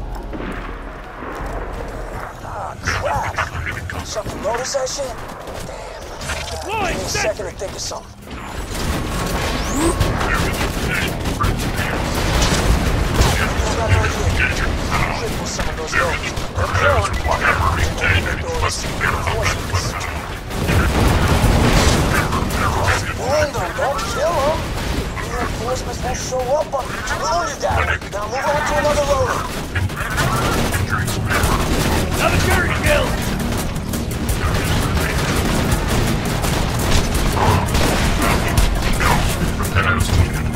Ah, crap! Something notice that shit? Damn. Deploy! Give me a second to think of something. Cripple some of those loaders. They're killing. Whatever it takes, let's get out of this. reinforcements won't show up on you. Wounded that one. Now move on to another loader. Another turret kill! Repairs needed.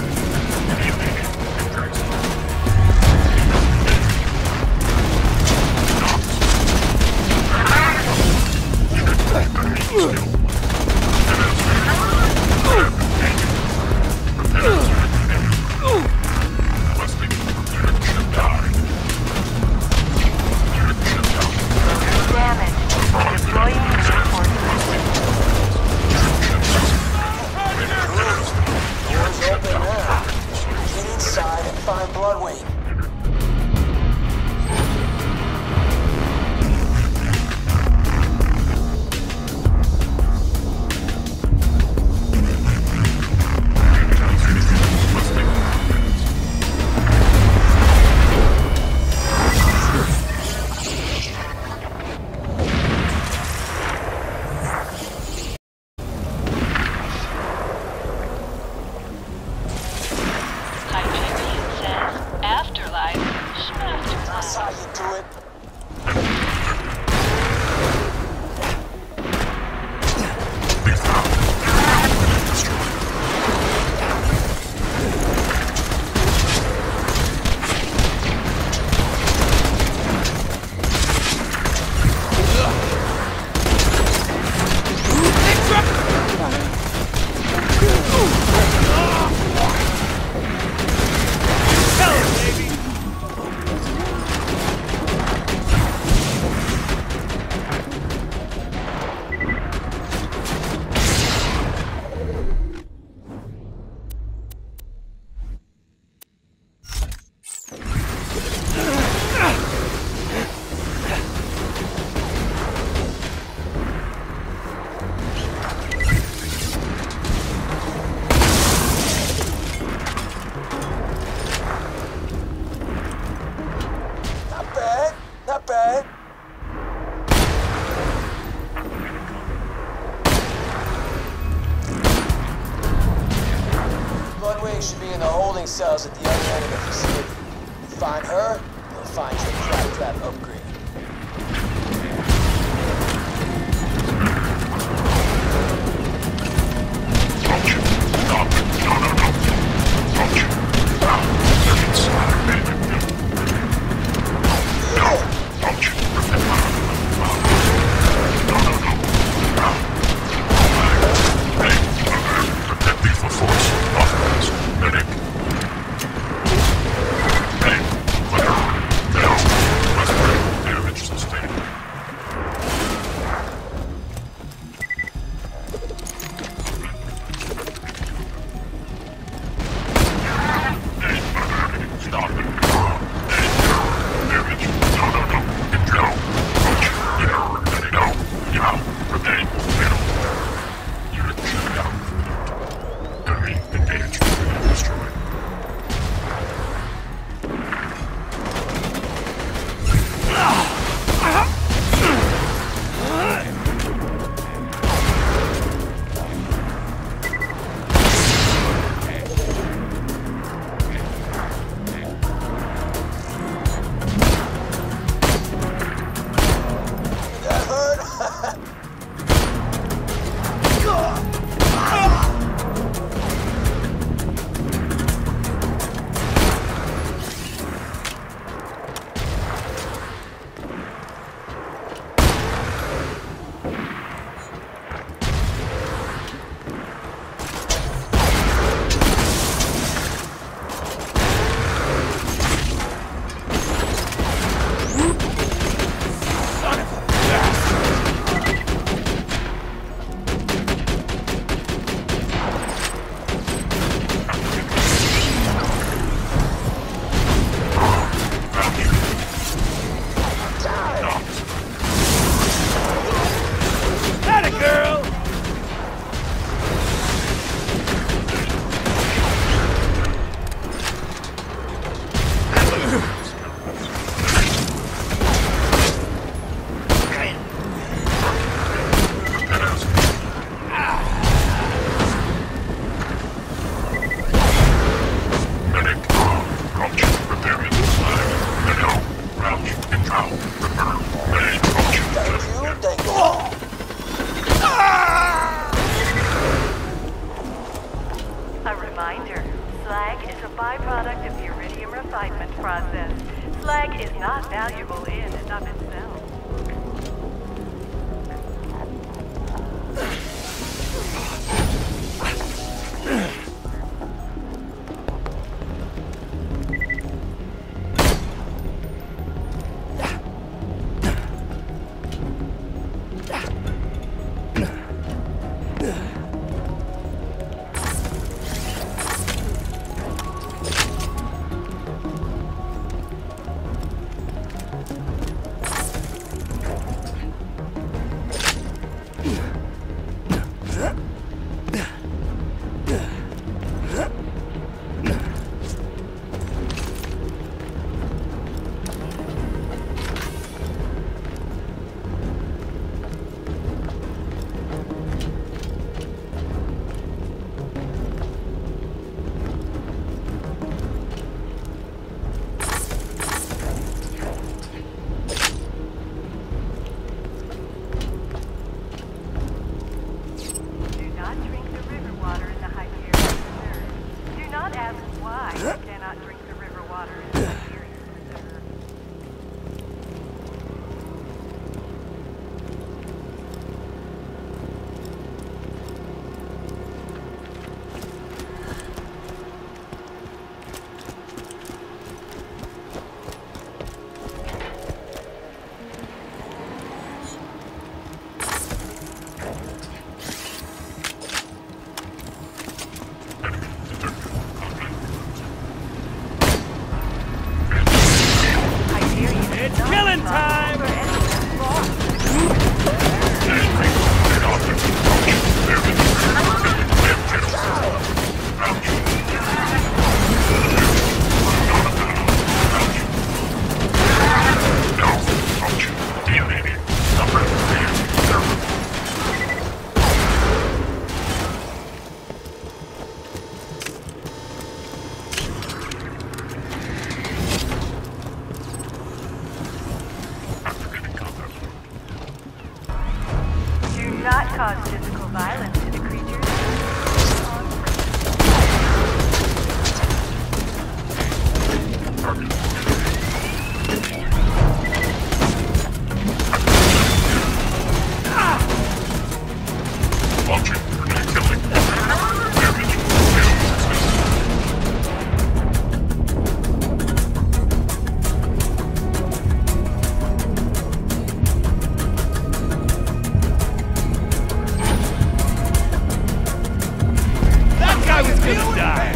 Should be in the holding cells at the other end of the facility. Find her, you'll find your trap trap upgrade. Medic. A reminder, slag is a byproduct of the iridium refinement process. Slag is not valuable in and of itself. Not cause physical violence to the creatures. Launching grenade killing. Damage. I was gonna die.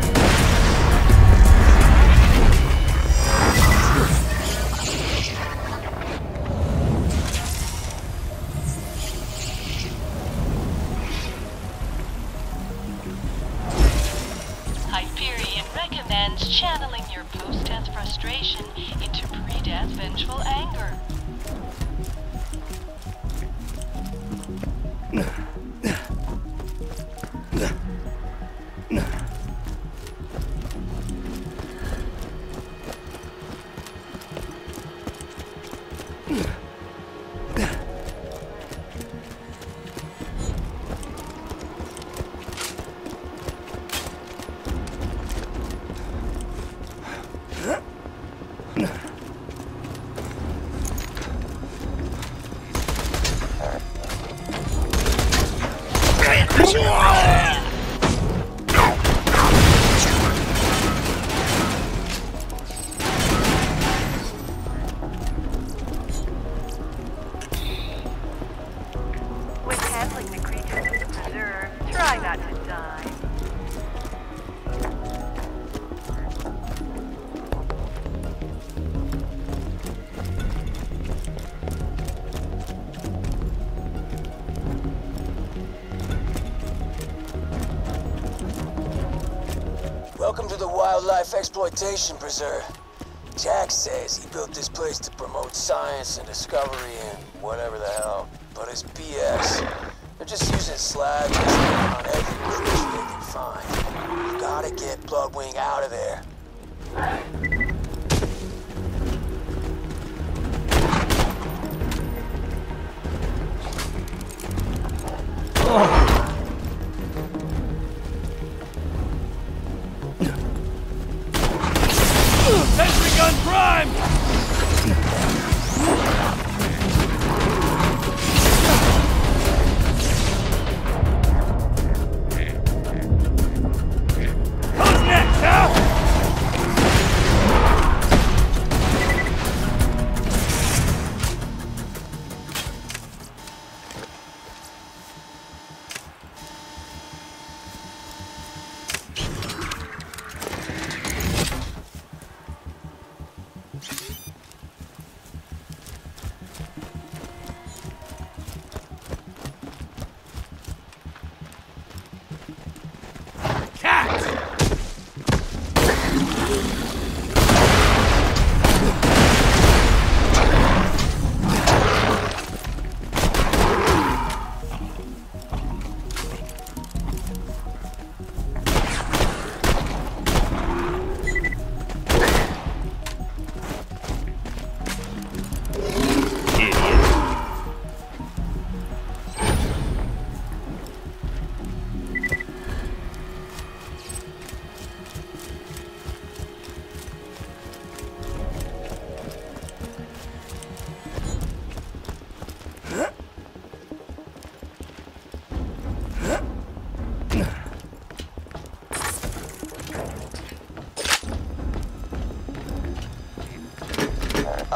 Hyperion recommends channeling your post-death frustration into pre-death vengeful anger. When handling the creatures of the preserve, try not to die. Welcome to the Wildlife Exploitation Preserve. Jack says he built this place to promote science and discovery and whatever the hell, but it's B S. They're just using slag on every creature they can find. You gotta get Bloodwing out of there. Oh.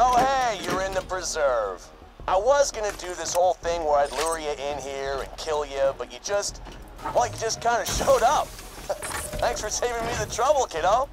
Oh, hey, you're in the preserve. I was gonna do this whole thing where I'd lure you in here and kill you, but you just, well, you just kind of showed up. Thanks for saving me the trouble, kiddo.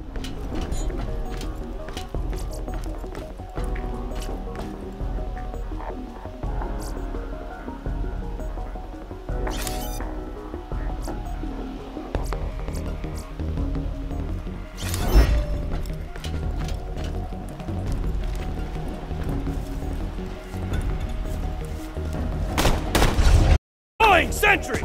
Sentry!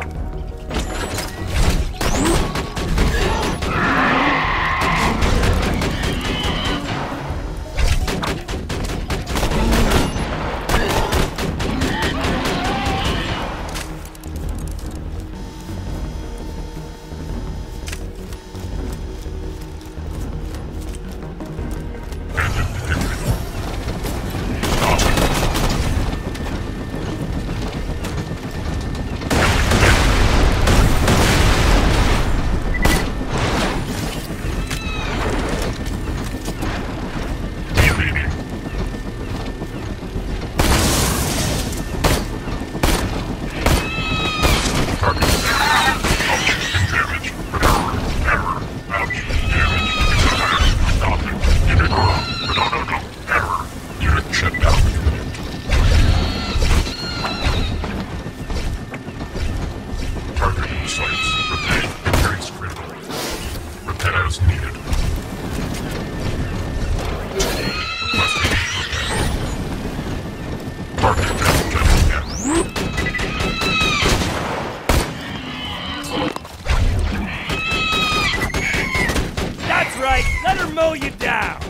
Mow you down!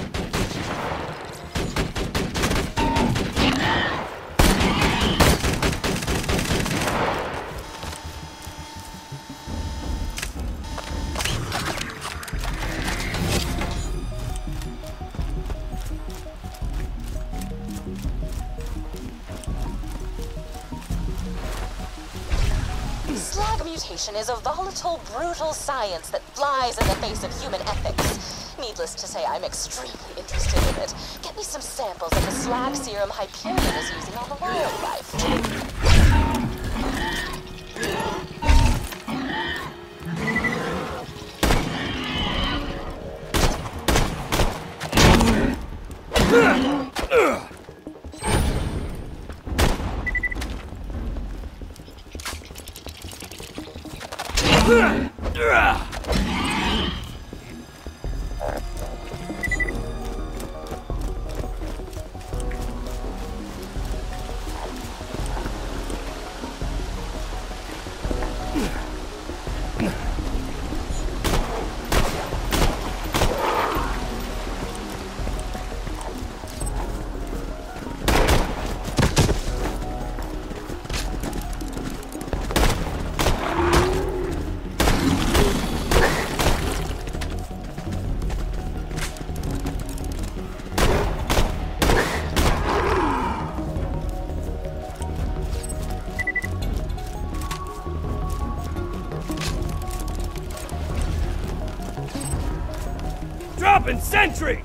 Slag mutation is a volatile, brutal science that flies in the face of human ethics. Needless to say, I'm extremely interested in it. Get me some samples of the slag serum Hyperion is using on the wildlife. Dropping sentry!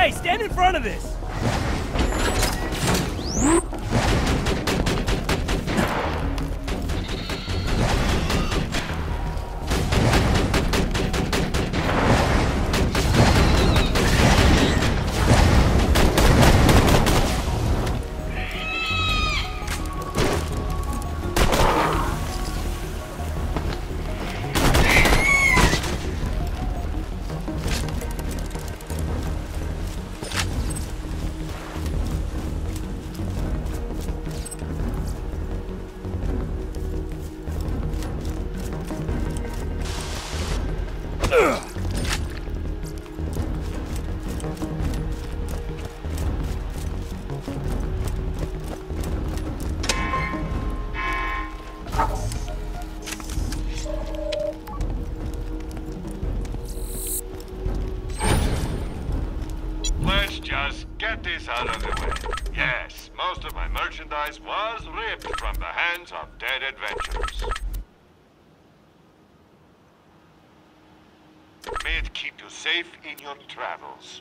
Hey, stand in front of this! Let's just get this out of the way. Yes, most of my merchandise was ripped from the hands of dead adventurers. May it keep you safe in your travels.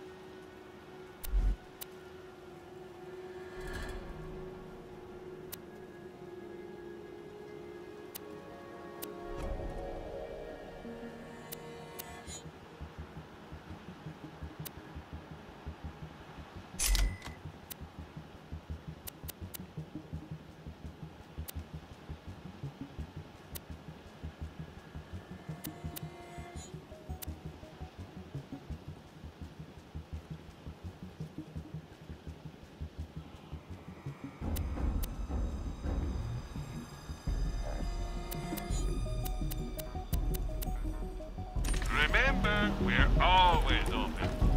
Remember, we're always open.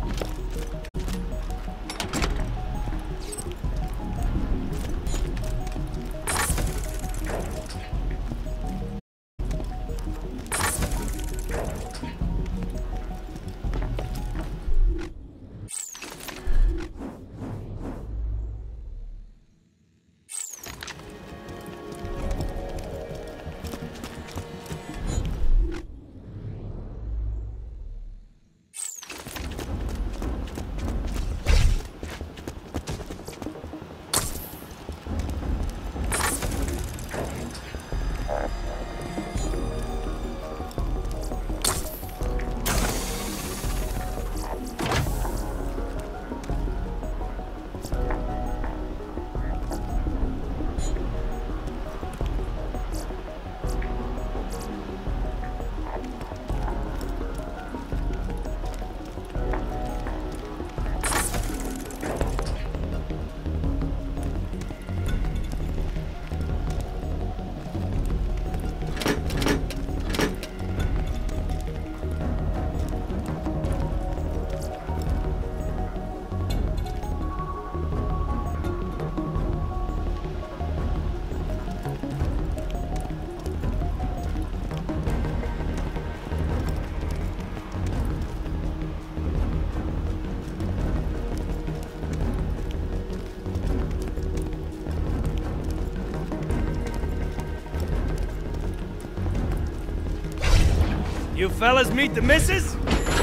You fellas meet the missus?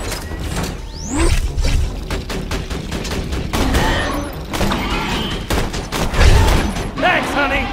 Thanks, honey!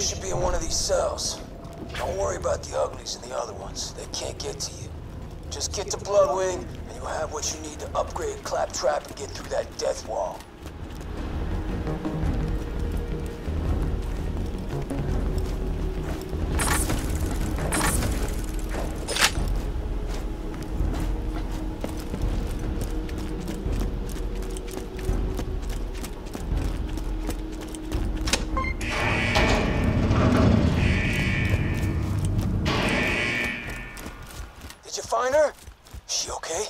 should be in one of these cells. Don't worry about the uglies and the other ones. They can't get to you. Just get to Bloodwing, and you'll have what you need to upgrade Claptrap and get through that death wall. Did you find her? Is she okay?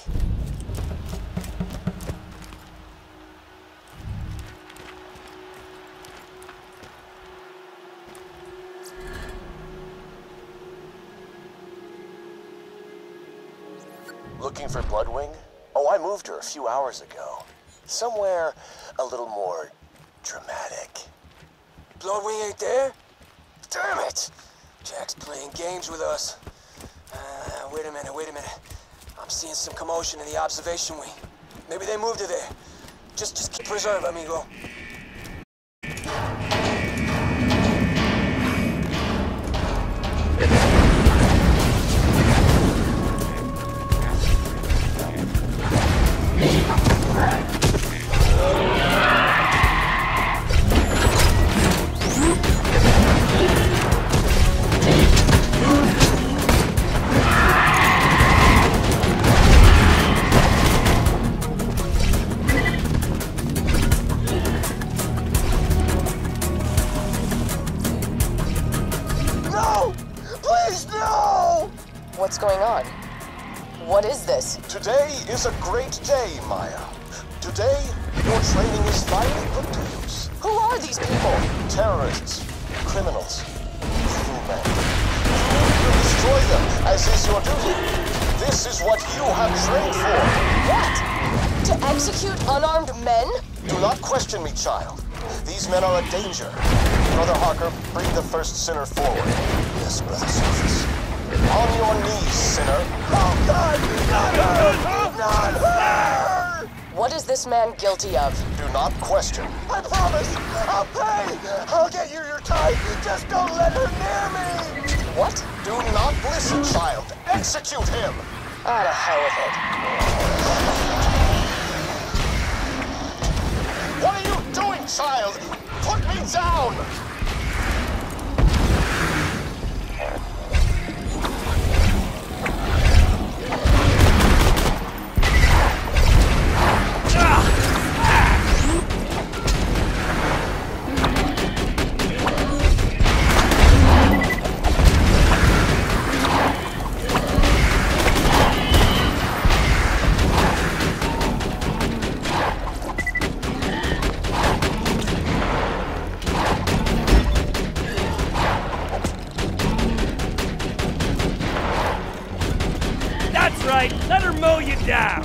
Looking for Bloodwing? Oh, I moved her a few hours ago. Somewhere a little more dramatic. Bloodwing ain't there? Damn it! Jack's playing games with us. Uh, wait a minute, wait a minute. I'm seeing some commotion in the observation wing. Maybe they moved her there. Just, just keep preserve, amigo. What's going on? What is this? Today is a great day, Maya. Today, your training is finally put to use. Who are these people? Terrorists, criminals, crewmen. You will destroy them, as is your duty. This is what you have trained for. What? To execute unarmed men? Do not question me, child. These men are a danger. Brother Harker, bring the first sinner forward. Yes, Brother Surface. On your knees, sinner. Oh, God! Not her! Not her! What is this man guilty of? Do not question. I promise! I'll pay! I'll get you your time! Just don't let her near me! What? Do not listen, child. Execute him! Ah, to hell with it. What are you doing, child? Put me down! Let her mow you down!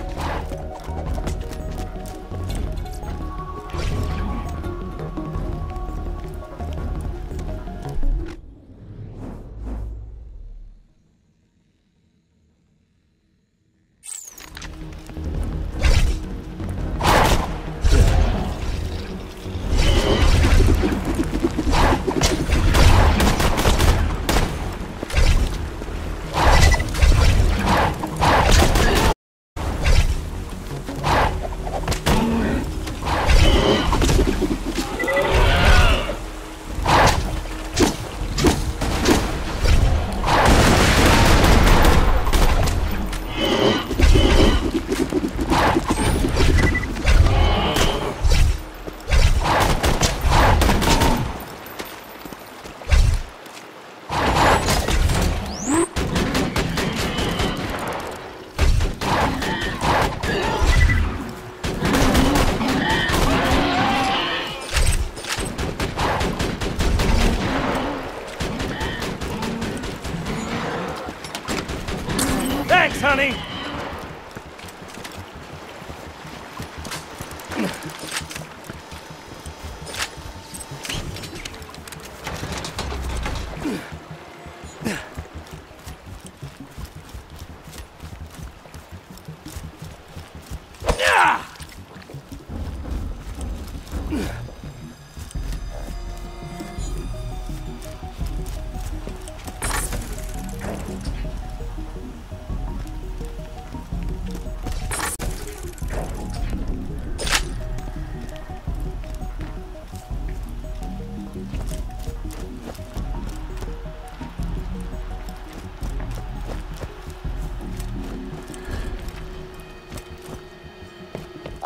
Thanks, honey!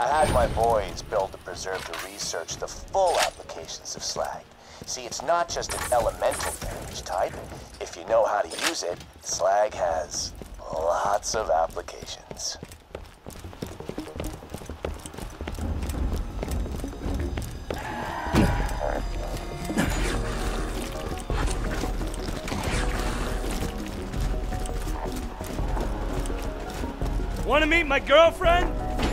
I had my boys build a preserve to research the full applications of slag. See, it's not just an elemental damage type. If you know how to use it, slag has lots of applications. Want to meet my girlfriend?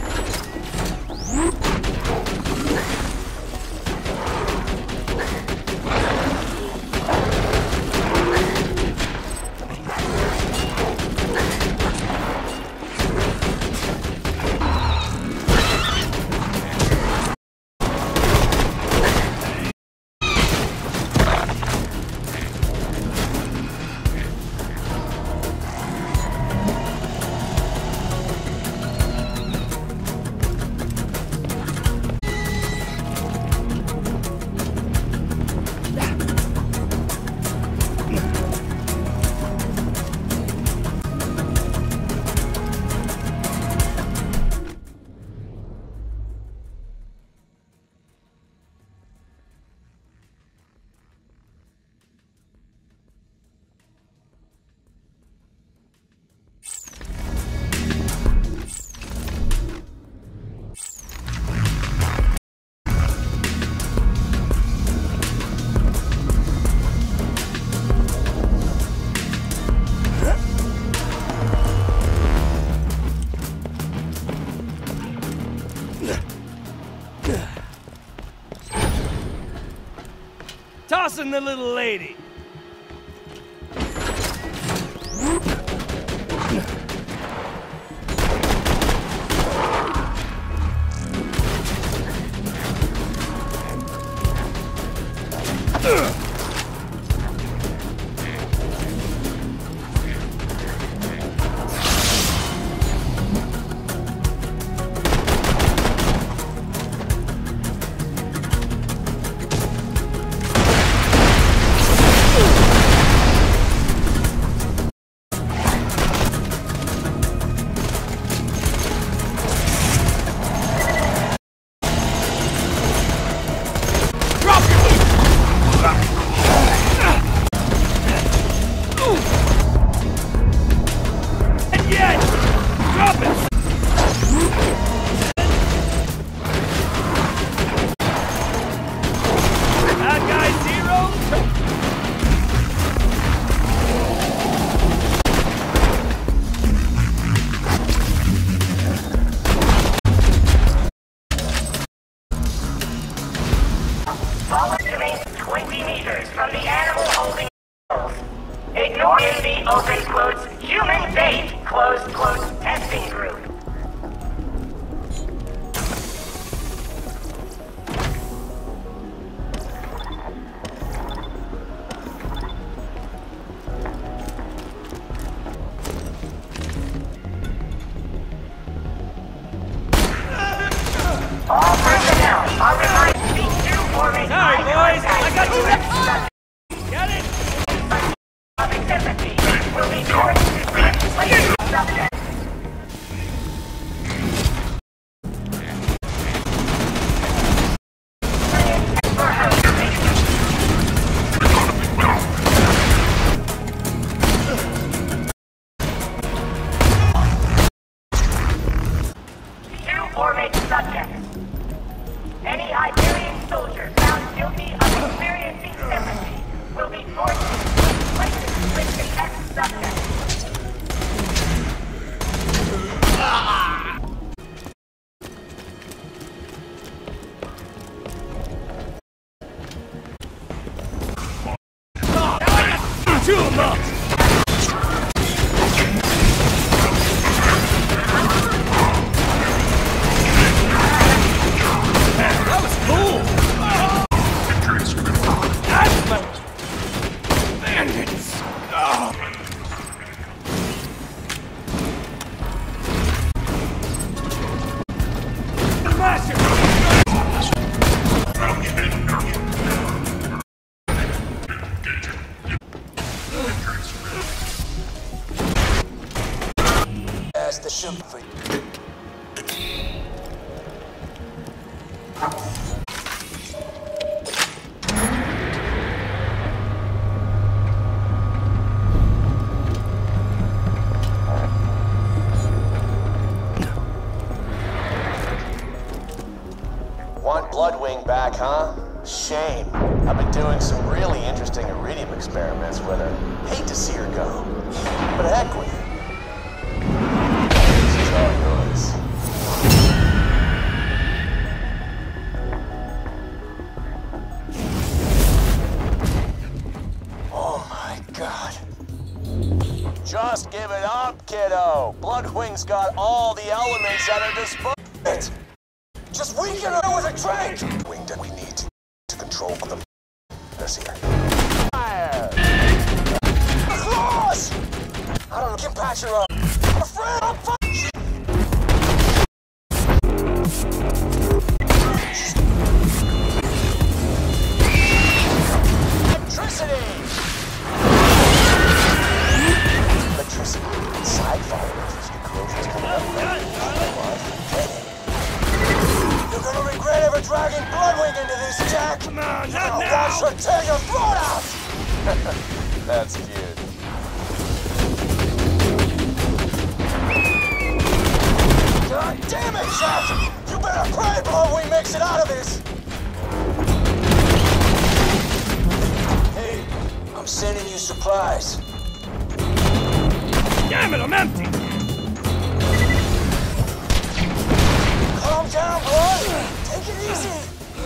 Tossing the little lady. Want Bloodwing back, huh? Shame. I've been doing some really interesting iridium experiments with her. Hate to see her go. But heck with it. She's all yours. Oh my god. Just give it up, kiddo. Bloodwing's got all the elements at her disposal. Just weaken her with a drink! Wing that we need to, to control the f***ers here. Fire! Claws! I don't know, can patch her up. I'm afraid I'm f***. Electricity! Electricity. Side fires. The corrosion's coming up. You're gonna regret ever dragging Bloodwing into this, Jack! Come on, not now! Watch her tear your throat out! That's cute. God damn it, Jack! You better pray Bloodwing makes it out of this! Hey, I'm sending you supplies. Damn it, I'm empty! Calm down, boy! Take it easy!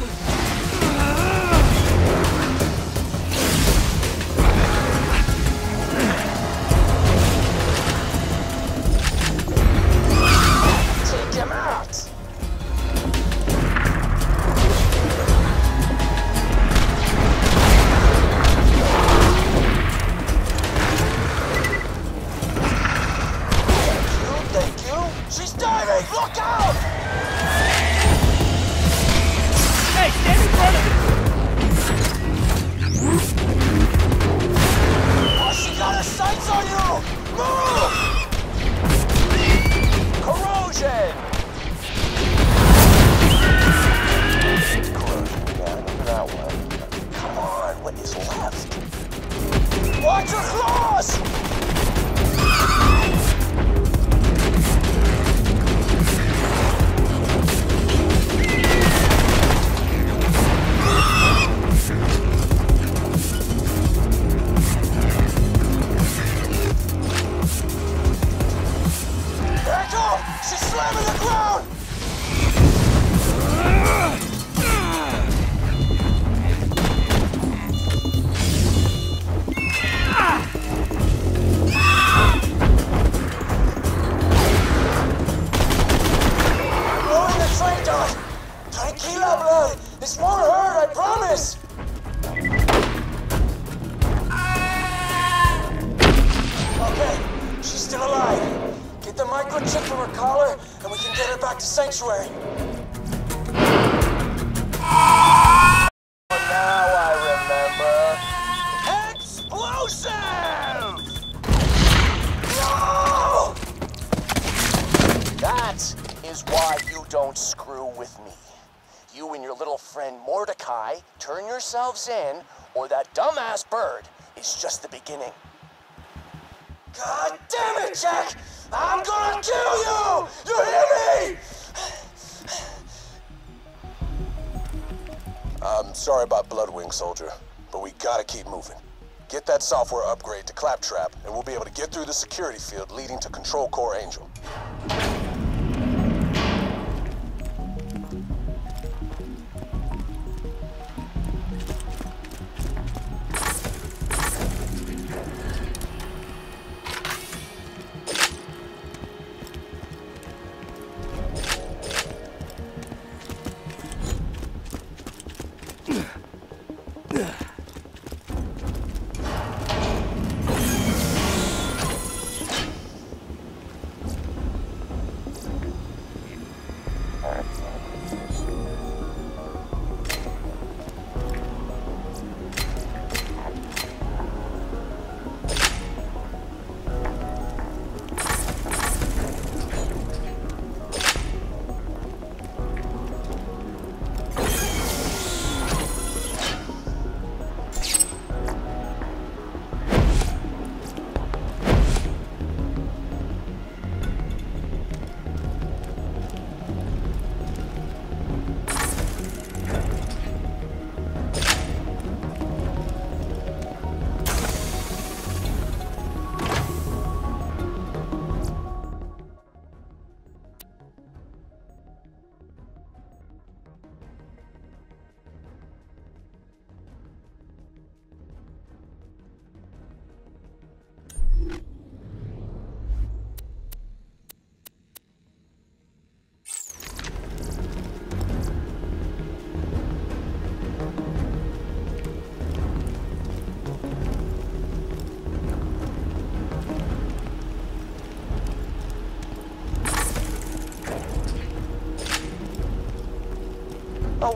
Take him out! Thank you, thank you! She's diving! Look out! Hey, stand in front of me! Oh, she got her sights on you! Move! Corrosion! Corrosion, yeah, I remember that one. Come on, what is left? Watch your claws! She's slamming the ground! Blowing the train dart! Tranquila, blood! This won't hurt, I promise! Okay, she's still alive. Get the microchip from her collar, and we can get her back to Sanctuary. Oh, now I remember. Explosive! No! That is why you don't screw with me. You and your little friend Mordecai turn yourselves in, or that dumbass bird is just the beginning. God damn it, Jack! I'm gonna kill you! You hear me? I'm sorry about Bloodwing, soldier, but we gotta keep moving. Get that software upgrade to Claptrap, and we'll be able to get through the security field leading to Control Core Angel.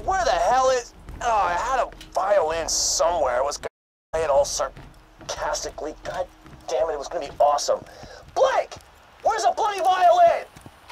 Where the hell is... Oh, I had a violin somewhere. I was gonna play it all sarcastically. God damn it, it was gonna be awesome. Blake! Where's a bloody violin?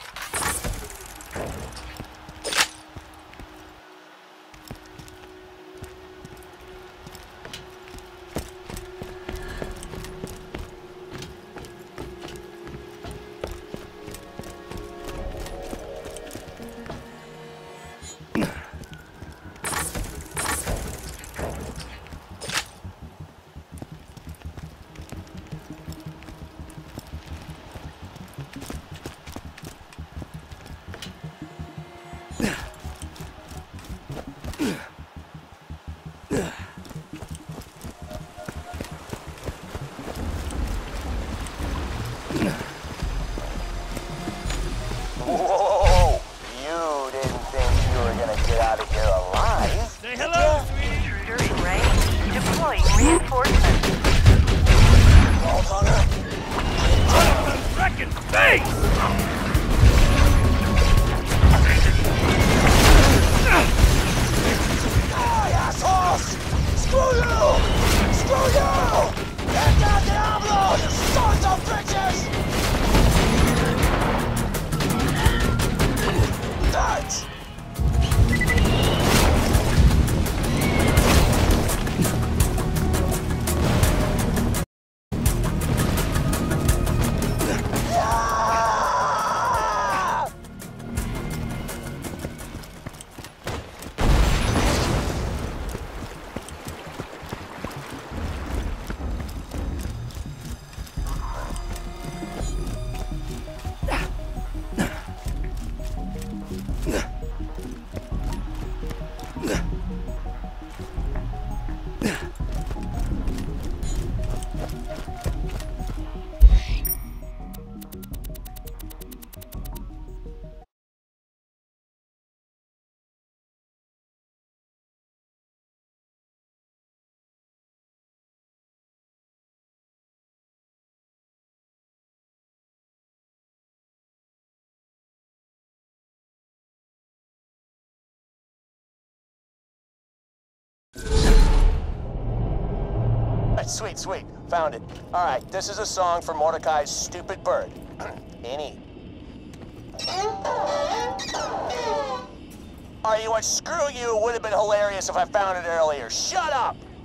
Whoa! You didn't think you were gonna get out of here alive? Say hello, sweetie. Intruder in range. Deploying reinforcements. Vault Hunter? Out of the frickin' face! Die, assholes! Screw you! Screw you! Get down, Diablo! You sons of bitches! That! Sweet, sweet. Found it. All right, this is a song for Mordecai's stupid bird. Any. All right, you know what? Screw you. It would have been hilarious if I found it earlier. Shut up!